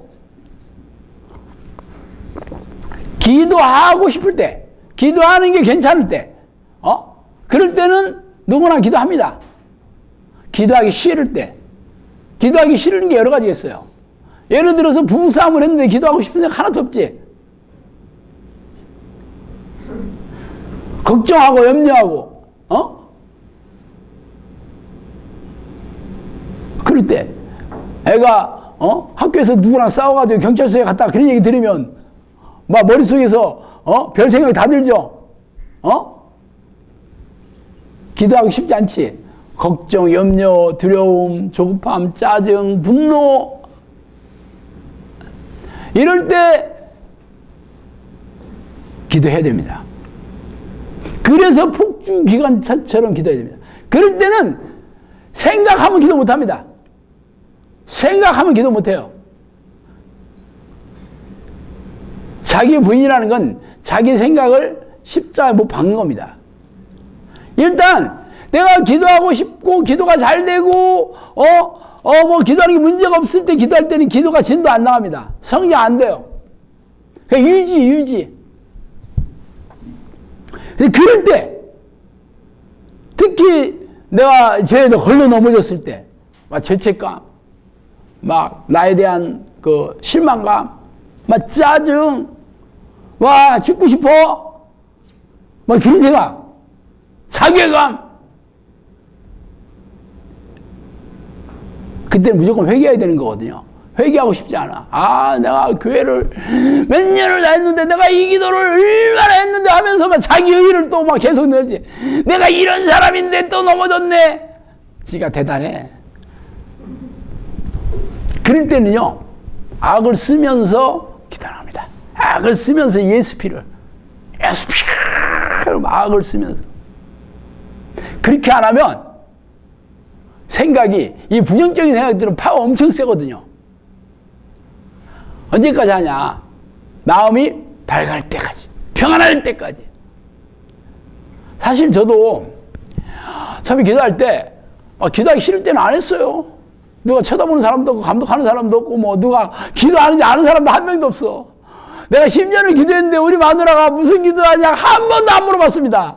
기도하고 싶을 때, 기도하는 게 괜찮을 때, 어? 그럴 때는 누구나 기도합니다. 기도하기 싫을 때. 기도하기 싫은 게 여러 가지가 있어요. 예를 들어서 부부싸움을 했는데 기도하고 싶은 생각 하나도 없지. 걱정하고 염려하고, 어? 그럴 때, 애가, 어? 학교에서 누구랑 싸워가지고 경찰서에 갔다 그런 얘기 들으면 막 머릿속에서 어? 별 생각이 다 들죠? 어? 기도하기 쉽지 않지? 걱정, 염려, 두려움, 조급함, 짜증, 분노 이럴 때 기도해야 됩니다. 그래서 폭주 기관차처럼 기도해야 됩니다. 그럴 때는 생각하면 기도 못합니다. 생각하면 기도 못해요. 자기 부인이라는 건 자기 생각을 십자가에 못 박는 겁니다. 일단 내가 기도하고 싶고 기도가 잘 되고 어, 어, 뭐 기도하는 게 문제가 없을 때 기도할 때는 기도가 진도 안 나갑니다. 성장 안 돼요. 그냥 유지 유지. 그럴 때 특히 내가 죄에 걸려 넘어졌을 때 막 죄책감, 막 나에 대한 그 실망감, 막 짜증, 와 죽고 싶어, 막 그런 생각, 자괴감. 그때는 무조건 회개해야 되는 거거든요. 회개하고 싶지 않아. 아 내가 교회를 몇 년을 했는데 내가 이 기도를 얼마나 했는데 하면서 막 자기 의의를 또 막 계속 늘지. 내가 이런 사람인데 또 넘어졌네. 지가 대단해. 그럴 때는요 악을 쓰면서 기도합니다. 악을 쓰면서 예수피를 예수피를 악을 쓰면서. 그렇게 안 하면 생각이 이 부정적인 생각들은 파워 엄청 세거든요. 언제까지 하냐? 마음이 밝을 때까지, 평안할 때까지. 사실 저도 참 기도할 때 아, 기도하기 싫을 때는 안 했어요. 누가 쳐다보는 사람도 없고 감독하는 사람도 없고 뭐 누가 기도하는지 아는 사람도 한 명도 없어. 내가 십 년을 기도했는데 우리 마누라가 무슨 기도하냐 한 번도 안 물어봤습니다.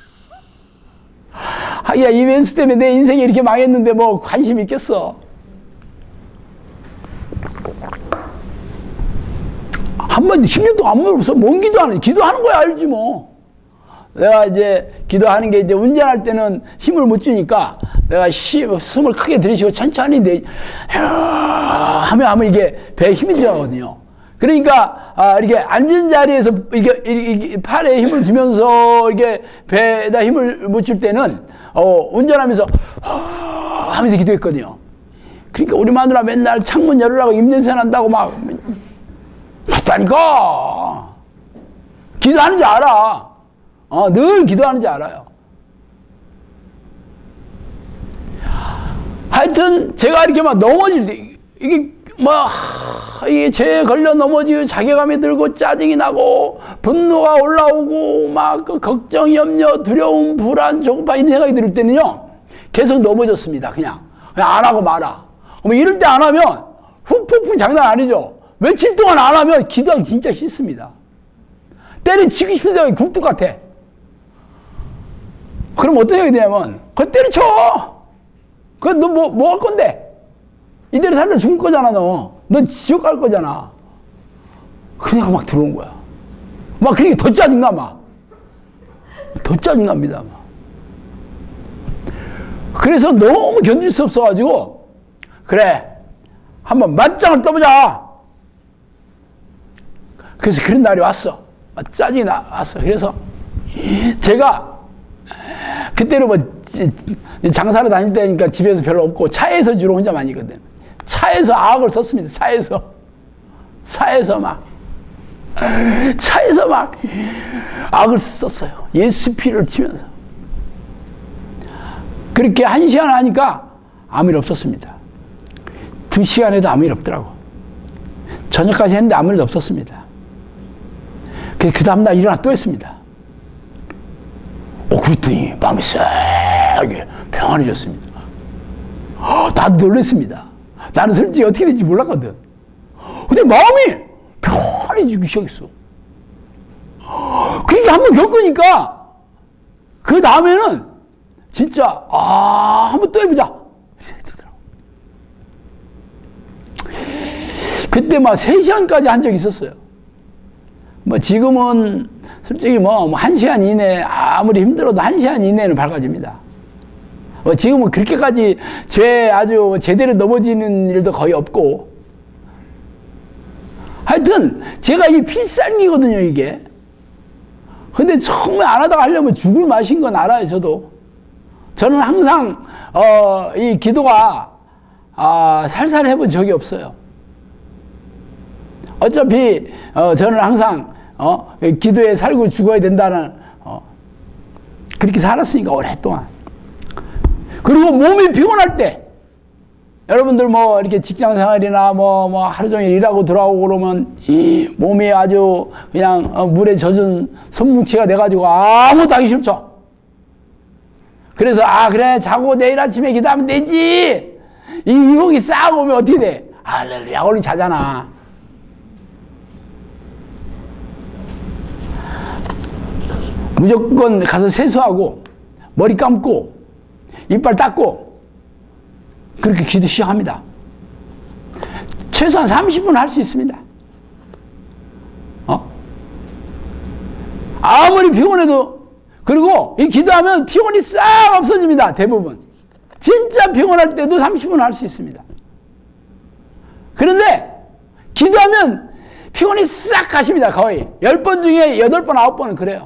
하기야 이 왼수 때문에 내 인생이 이렇게 망했는데 뭐 관심 있겠어. 한 번 십 년 동안 안 물어봤어. 뭔 기도하는 기도하는 거야 알지 뭐. 내가 이제 기도하는 게 이제 운전할 때는 힘을 못 주니까 내가 시, 숨을 크게 들이쉬고 천천히 내 하면 하면 이게 배에 힘이 들어가거든요. 그러니까 아, 이렇게 앉은 자리에서 이게, 이게 팔에 힘을 주면서 이게 배에다 힘을 못 줄 때는 어, 운전하면서 하면서 기도했거든요. 그러니까 우리 마누라 맨날 창문 열으라고 입냄새 난다고 막 했다니까. 기도하는 줄 알아. 어, 늘 기도하는 줄 알아요. 하여튼 제가 이렇게 막 넘어질 때 이게 막 이게 죄에 걸려 넘어지고 자괴감이 들고 짜증이 나고 분노가 올라오고 막 그 걱정, 염려, 두려움, 불안, 조급함 이런 생각이 들 때는요 계속 넘어졌습니다. 그냥 그냥 안 하고 말아. 뭐 이럴 때 안 하면 후폭풍 장난 아니죠. 며칠 동안 안 하면 기도하기 진짜 싫습니다. 때려치고 싶은 생각이 굴뚝 같아. 그럼 어떤 생각이 드냐면 그거 때려쳐. 그거 너 뭐 뭐 할 건데? 이대로 살다 죽을 거잖아. 너. 너 지옥 갈 거잖아. 그냥 막 들어온 거야. 막 그러니까 더 짜증나 막. 더 짜증납니다. 막. 그래서 너무 견딜 수 없어가지고 그래 한번 맞짱을 떠보자. 그래서 그런 날이 왔어. 짜증이 나, 왔어. 그래서 제가 그때는 뭐 장사를 다닐 때니까 집에서 별로 없고 차에서 주로 혼자 많이 있거든. 차에서 악을 썼습니다. 차에서 차에서 막 차에서 막 악을 썼어요. 예수 피를 치면서. 그렇게 한 시간 하니까 아무 일 없었습니다. 두 시간 해도 아무 일 없더라고. 저녁까지 했는데 아무 일도 없었습니다. 그래서 그 다음날 일어나 또 했습니다. 어, 그랬더니 마음이 쎄하게 평안해졌습니다. 어, 나도 놀랐습니다. 나는 솔직히 어떻게 될지 몰랐거든. 근데 마음이 평안해지기 시작했어. 그렇게 한번 겪으니까 그 다음에는 진짜 아 한번 또 해보자. 그때 막 세 시간까지 한 적이 있었어요. 뭐 지금은 솔직히 뭐 한 시간 이내 아무리 힘들어도 한 시간 이내는 밝아집니다. 뭐 지금은 그렇게까지 죄 아주 제대로 넘어지는 일도 거의 없고. 하여튼 제가 이 필살기거든요 이게. 근데 정말 안 하다가 하려면 죽을 맛인 건 알아요 저도. 저는 항상 어, 이 기도가 아, 살살 해본 적이 없어요. 어차피 어, 저는 항상 어, 기도에 살고 죽어야 된다는 어, 그렇게 살았으니까 오랫동안. 그리고 몸이 피곤할 때 여러분들 뭐 이렇게 직장 생활이나 뭐, 뭐 하루 종일 일하고 들어오고 그러면 이 몸이 아주 그냥 어, 물에 젖은 손뭉치가 돼가지고 아무것도 하기 싫죠. 그래서 아 그래 자고 내일 아침에 기도하면 되지. 이 유혹이 싹 오면 어떻게 돼? 할렐루야 얼른 자잖아. 무조건 가서 세수하고 머리 감고 이빨 닦고 그렇게 기도 시작합니다. 최소한 삼십 분 할 수 있습니다. 어? 아무리 피곤해도. 그리고 이 기도하면 피곤이 싹 없어집니다. 대부분. 진짜 피곤할 때도 삼십 분 할 수 있습니다. 그런데 기도하면 피곤이 싹 가십니다. 거의 열 번 중에 여덟 번, 아홉 번은 그래요.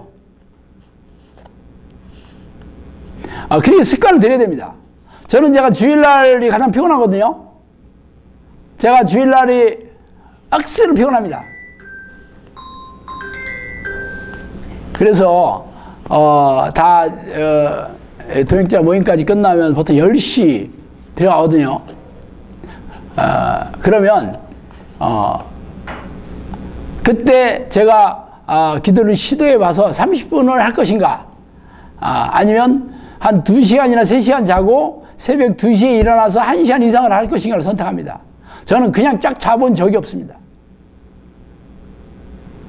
아, 그렇게 습관을 들여야 됩니다. 저는 제가 주일날이 가장 피곤하거든요. 제가 주일날이 억수로 피곤합니다. 그래서 어, 다 어, 동역자 모임까지 끝나면 보통 열 시 들어가거든요. 어, 그러면 어, 그때 제가 어, 기도를 시도해 봐서 삼십 분을 할 것인가 아, 아니면 한 두 시간이나 세 시간 자고 새벽 두 시에 일어나서 한 시간 이상을 할 것인가를 선택합니다. 저는 그냥 쫙 자본 적이 없습니다.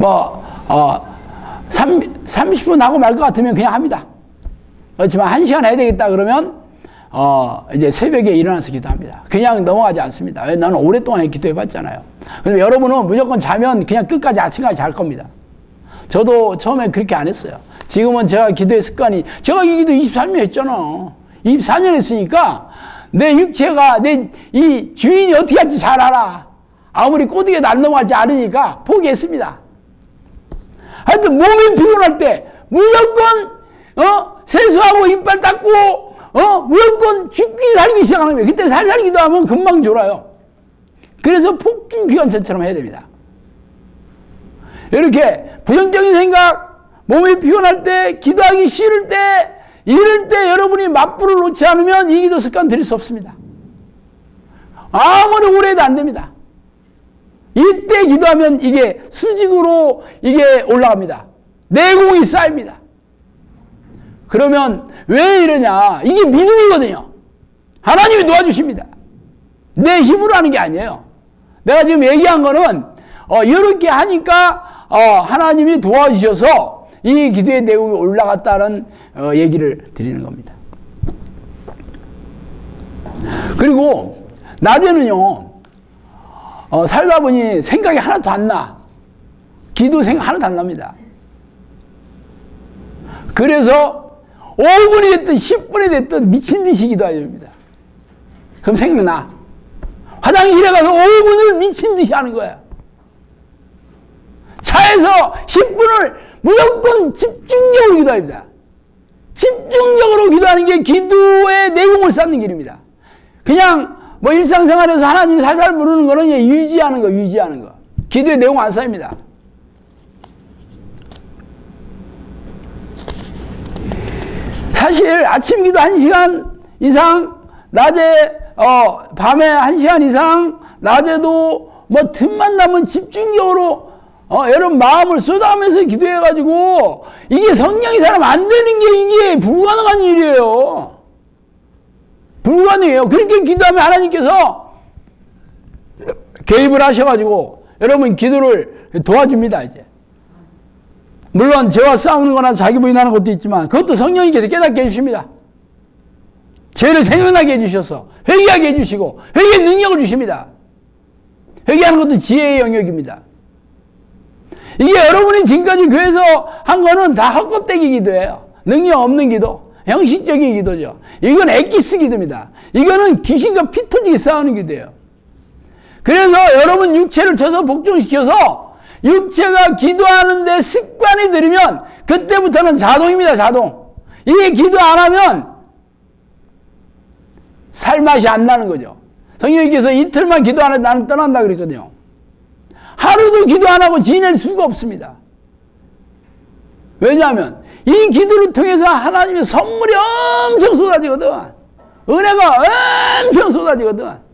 뭐, 어, 삼십 분 하고 말 것 같으면 그냥 합니다. 그렇지만 한 시간 해야 되겠다 그러면, 어, 이제 새벽에 일어나서 기도합니다. 그냥 넘어가지 않습니다. 왜? 나는 오랫동안 기도해 봤잖아요. 근데 여러분은 무조건 자면 그냥 끝까지 아침까지 잘 겁니다. 저도 처음에 그렇게 안 했어요. 지금은 제가 기도의 습관이, 제가 이 기도 이십삼 년 했잖아. 이십사 년 했으니까 내 육체가, 내 이 주인이 어떻게 할지 잘 알아. 아무리 꼬드겨도 안 넘어가지 않으니까 포기했습니다. 하여튼 몸이 피곤할 때 무조건, 어, 세수하고 이빨 닦고, 어, 무조건 죽기 살기 시작하는 거예요. 그때 살살 기도하면 금방 졸아요. 그래서 폭주 기관차처럼 해야 됩니다. 이렇게 부정적인 생각, 몸이 피곤할 때, 기도하기 싫을 때, 이럴 때 여러분이 맞불을 놓지 않으면 이 기도 습관 들일 수 없습니다. 아무리 오래 해도 안 됩니다. 이때 기도하면 이게 수직으로 이게 올라갑니다. 내공이 쌓입니다. 그러면 왜 이러냐? 이게 믿음이거든요. 하나님이 도와주십니다. 내 힘으로 하는 게 아니에요. 내가 지금 얘기한 거는 어, 이렇게 하니까 어, 하나님이 도와주셔서 이 기도의 내공이 올라갔다는 어, 얘기를 드리는 겁니다. 그리고 낮에는요, 어, 살다 보니 생각이 하나도 안 나. 기도 생각 하나도 안 납니다. 그래서 오 분이 됐든 십 분이 됐든 미친 듯이 기도해야 됩니다. 그럼 생각나. 화장실에 가서 오 분을 미친 듯이 하는 거야. 차에서 십 분을 무조건 집중적으로 기도합니다. 집중적으로 기도하는 게 기도의 내공을 쌓는 길입니다. 그냥 뭐 일상생활에서 하나님이 살살 부르는 거는 유지하는 거, 유지하는 거. 기도의 내용 안 쌓입니다. 사실 아침 기도 한 시간 이상, 낮에, 어, 밤에 한 시간 이상, 낮에도 뭐 틈만 나면 집중적으로, 어, 여러분 마음을 쏟아하면서 기도해가지고, 이게 성령이 사람 안 되는 게 이게 불가능한 일이에요. 불가능해요. 그렇게 기도하면 하나님께서 개입을 하셔가지고, 여러분 기도를 도와줍니다, 이제. 물론 죄와 싸우는 거나 자기 부인하는 것도 있지만 그것도 성령님께서 깨닫게 해주십니다. 죄를 생각나게 해주셔서 회개하게 해주시고 회개의 능력을 주십니다. 회개하는 것도 지혜의 영역입니다. 이게 여러분이 지금까지 교회에서 한 거는 다 헛껍데기 기도예요. 능력 없는 기도, 형식적인 기도죠. 이건 엑기스 기도입니다. 이거는 귀신과 피 터지게 싸우는 기도예요. 그래서 여러분 육체를 쳐서 복종시켜서 육체가 기도하는데 습관이 들으면 그때부터는 자동입니다. 자동. 이게 기도 안 하면 살맛이 안 나는 거죠. 성령님께서 이틀만 기도 안 해도 나는 떠난다 그랬거든요. 하루도 기도 안 하고 지낼 수가 없습니다. 왜냐하면 이 기도를 통해서 하나님의 선물이 엄청 쏟아지거든. 은혜가 엄청 쏟아지거든.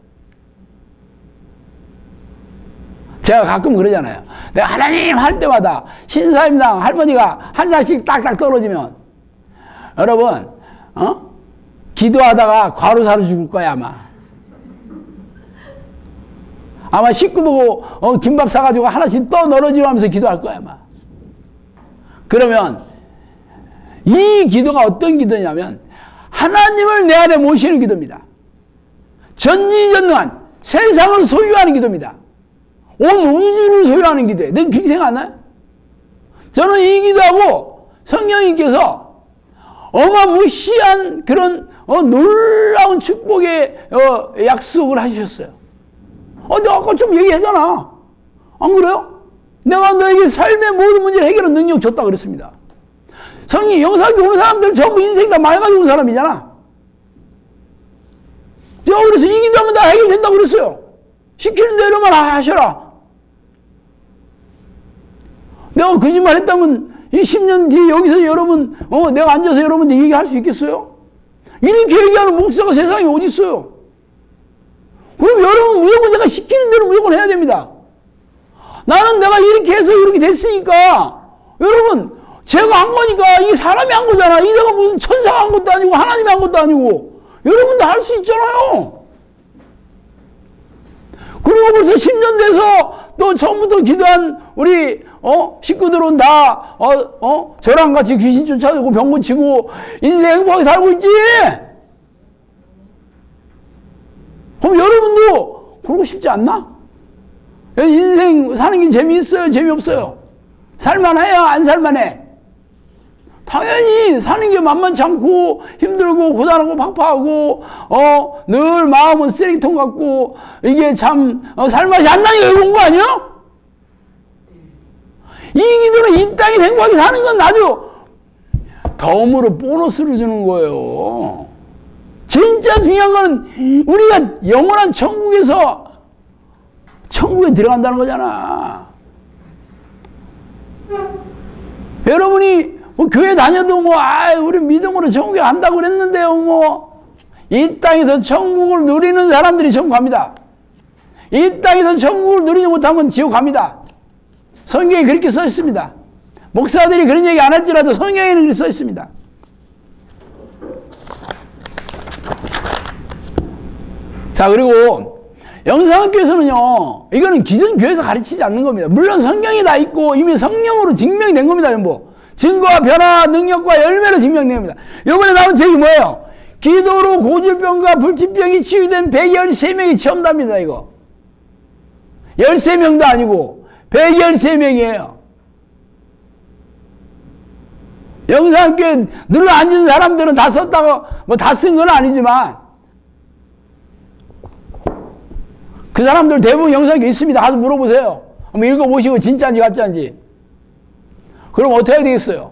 제가 가끔 그러잖아요. 내가 하나님 할 때마다 신사임당 할머니가 한 장씩 딱딱 떨어지면 여러분, 어? 기도하다가 과로사로 죽을 거야 아마. 아마 식구 보고 어, 김밥 사가지고 하나씩 또 널어지면서 기도할 거야 아마. 그러면 이 기도가 어떤 기도냐면 하나님을 내 안에 모시는 기도입니다. 전지전능한 세상을 소유하는 기도입니다. 온 우주를 소유하는 기도예요. 너 그렇게 생각 안 나요? 저는 이 기도하고 성령님께서 어마무시한 그런 어, 놀라운 축복의 어, 약속을 하셨어요. 어, 내가 아까 좀 얘기했잖아. 안 그래요? 내가 너에게 삶의 모든 문제를 해결하는 능력 줬다 그랬습니다. 성령 영상교 오는 사람들 전부 인생 다 맑아지고 온 사람이잖아. 제가 그래서 이 기도하면 다 해결된다고 그랬어요. 시키는 대로만 하셔라. 내가 거짓말 했다면 이 십 년 뒤에 여기서 여러분, 어, 내가 앉아서 여러분들 얘기할 수 있겠어요? 이렇게 얘기하는 목사가 세상에 어디 있어요? 그럼 여러분 무조건 내가 시키는 대로 무조건 해야 됩니다. 나는 내가 이렇게 해서 이렇게 됐으니까 여러분 제가 한 거니까 이게 사람이 한 거잖아. 이 내가 무슨 천사가 한 것도 아니고 하나님이 한 것도 아니고 여러분도 할 수 있잖아요. 그리고 벌써 십 년 돼서 또 처음부터 기도한 우리 어? 식구들은 다, 어, 어? 저랑 같이 귀신 쫓아오고 병 고치고 인생 행복하게 살고 있지? 그럼 여러분도 그러고 싶지 않나? 인생 사는 게 재미있어요? 재미없어요? 살만해요? 안 살만해? 당연히 사는 게 만만치 않고 힘들고 고단하고 팍팍하고 어, 늘 마음은 쓰레기통 같고 이게 참 어, 살맛이 안 나니까 여기 온 거 아니야? 이 기도는 이 땅에 행복하게 사는 건 아주 덤으로 보너스를 주는 거예요. 진짜 중요한 거는 우리가 영원한 천국에서 천국에 들어간다는 거잖아. 여러분이 뭐 교회 다녀도 뭐, 아, 우리 믿음으로 천국에 간다고 그랬는데요, 뭐. 이 땅에서 천국을 누리는 사람들이 천국 갑니다. 이 땅에서 천국을 누리지 못하면 지옥 갑니다. 성경에 그렇게 써 있습니다. 목사들이 그런 얘기 안 할지라도 성경에는 그렇게 써 있습니다. 자, 그리고 영상학교에서는요, 이거는 기존 교회에서 가르치지 않는 겁니다. 물론 성경이 다 있고 이미 성령으로 증명이 된 겁니다, 전부. 증거와 변화, 능력과 열매로 증명됩니다. 이번에 나온 책이 뭐예요? 기도로 고질병과 불치병이 치유된 백십삼 명이 체험답니다, 이거. 십삼 명도 아니고 백십삼 명이에요. 영상학교에 늘 앉은 사람들은 다 썼다고 뭐 다 쓴 건 아니지만 그 사람들 대부분 영상학교 있습니다. 가서 물어보세요. 한번 읽어보시고 진짜인지 가짜인지. 그럼 어떻게 해야 되겠어요?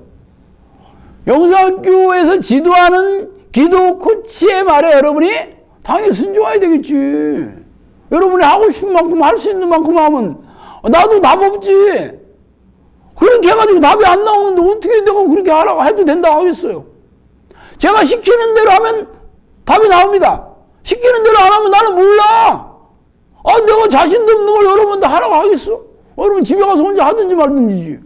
영상학교에서 지도하는 기도 코치의 말에 여러분이 당연히 순종해야 되겠지. 여러분이 하고 싶은 만큼 할 수 있는 만큼 하면 나도 답 없지. 그렇게 해가지고 답이 안 나오는데 어떻게 내가 그렇게 하라고 해도 된다고 하겠어요? 제가 시키는 대로 하면 답이 나옵니다. 시키는 대로 안 하면 나는 몰라. 아, 내가 자신도 없는 걸 여러분 다 하라고 하겠어? 여러분 집에 가서 혼자 하든지 말든지.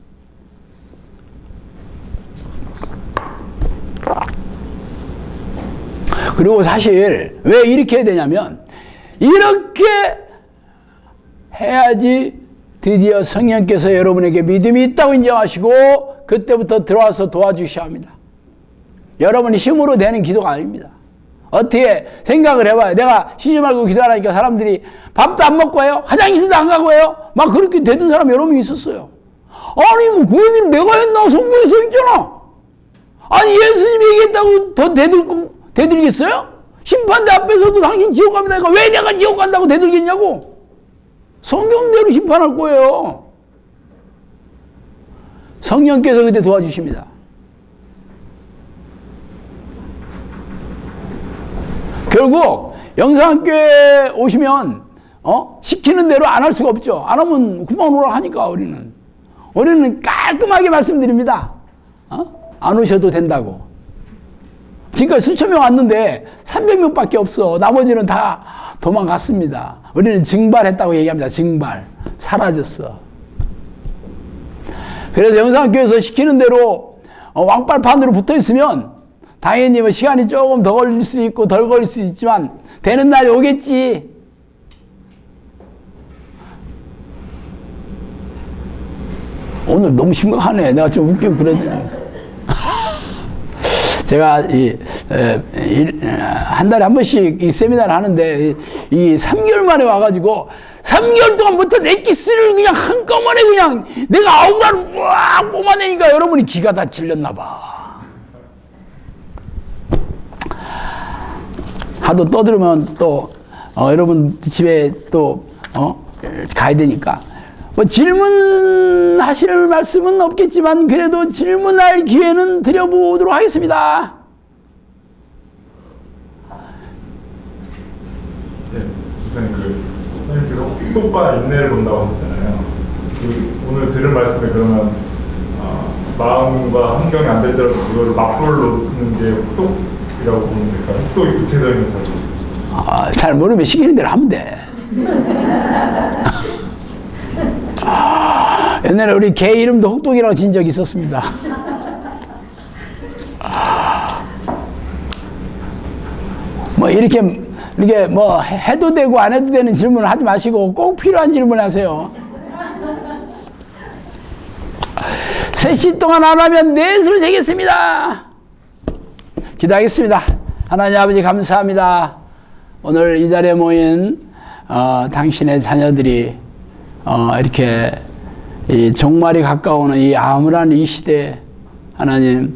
그리고 사실 왜 이렇게 해야 되냐면 이렇게 해야지 드디어 성령께서 여러분에게 믿음이 있다고 인정하시고 그때부터 들어와서 도와주셔야 합니다. 여러분이 힘으로 되는 기도가 아닙니다. 어떻게 생각을 해봐요. 내가 쉬지 말고 기도하라니까 사람들이 밥도 안 먹고 해요? 화장실도 안 가고 해요? 막 그렇게 되던 사람 여러 명 있었어요. 아니 뭐 그 얘기는 내가 했나? 성경에 써 있잖아. 아니 예수님이 얘기했다고 더 대들고 대들겠어요? 심판대 앞에서도 당신 지옥 갑니다. 그러니까 왜 내가 지옥 간다고 대들겠냐고. 성경대로 심판할 거예요. 성령께서 그때 도와주십니다. 결국 영상학교에 오시면 어? 시키는 대로 안 할 수가 없죠. 안 하면 그만 오라 하니까 우리는. 우리는 깔끔하게 말씀드립니다. 어? 안 오셔도 된다고. 지금까지 수천 명 왔는데 삼백 명밖에 없어. 나머지는 다 도망갔습니다. 우리는 증발했다고 얘기합니다. 증발. 사라졌어. 그래서 영상학교에서 시키는 대로 어, 왕발판으로 붙어 있으면 당연히 뭐 시간이 조금 더 걸릴 수 있고 덜 걸릴 수 있지만 되는 날이 오겠지. 오늘 너무 심각하네. 내가 좀 웃기고 그러네. 제가 이, 에, 이, 한 달에 한 번씩 이 세미나를 하는데 이 삼 개월 만에 와가지고 삼 개월 동안부터 내 기스를 그냥 한꺼번에 그냥 내가 아우라를 쫙 뽑아내니까 여러분이 기가 다 질렸나 봐. 하도 떠들으면 또 어, 여러분 집에 또 어, 가야 되니까 뭐 질문하실 말씀은 없겠지만 그래도 질문할 기회는 드려보도록 하겠습니다. 네, 선생님 그 선생님께서 혹독과 인내를 본다고 하셨잖아요. 그, 오늘 들은 말씀에 그러면 어, 마음과 환경이 안 될지라도 그걸 맞불로 놓는 게 혹독이라고 보는 될까요? 혹독이 구체적인 게 잘 모르겠어요. 아, 잘 모르면 시키는 대로 하면 돼. 아, 옛날에 우리 개 이름도 혹독이라고 진 적이 있었습니다. 아, 뭐 이렇게 이렇게 뭐 해도 되고 안 해도 되는 질문을 하지 마시고 꼭 필요한 질문 하세요. 세 시 동안 안 하면 넷을 세겠습니다. 기도하겠습니다. 하나님 아버지 감사합니다. 오늘 이 자리에 모인 어, 당신의 자녀들이 어, 이렇게 이 종말이 가까우는 이 암울한 이 시대에 하나님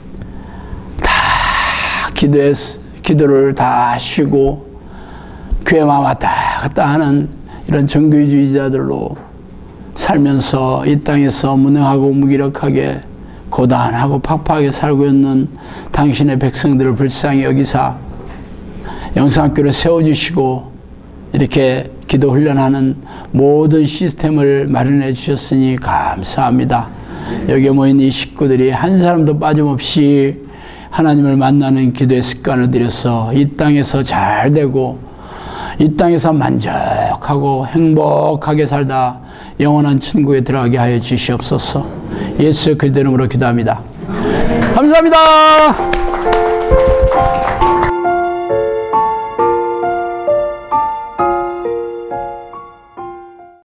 다 기도에, 기도를 다 쉬고 교회만 왔다 갔다 하는 이런 종교주의자들로 살면서 이 땅에서 무능하고 무기력하게 고단하고 팍팍하게 살고 있는 당신의 백성들을 불쌍히 여기사 영성학교를 세워주시고 이렇게 기도 훈련하는 모든 시스템을 마련해 주셨으니 감사합니다. 여기에 모인 이 식구들이 한 사람도 빠짐없이 하나님을 만나는 기도의 습관을 들여서 이 땅에서 잘 되고 이 땅에서 만족하고 행복하게 살다 영원한 천국에 들어가게 하여 주시옵소서. 예수 그리스도 이름으로 기도합니다. 감사합니다.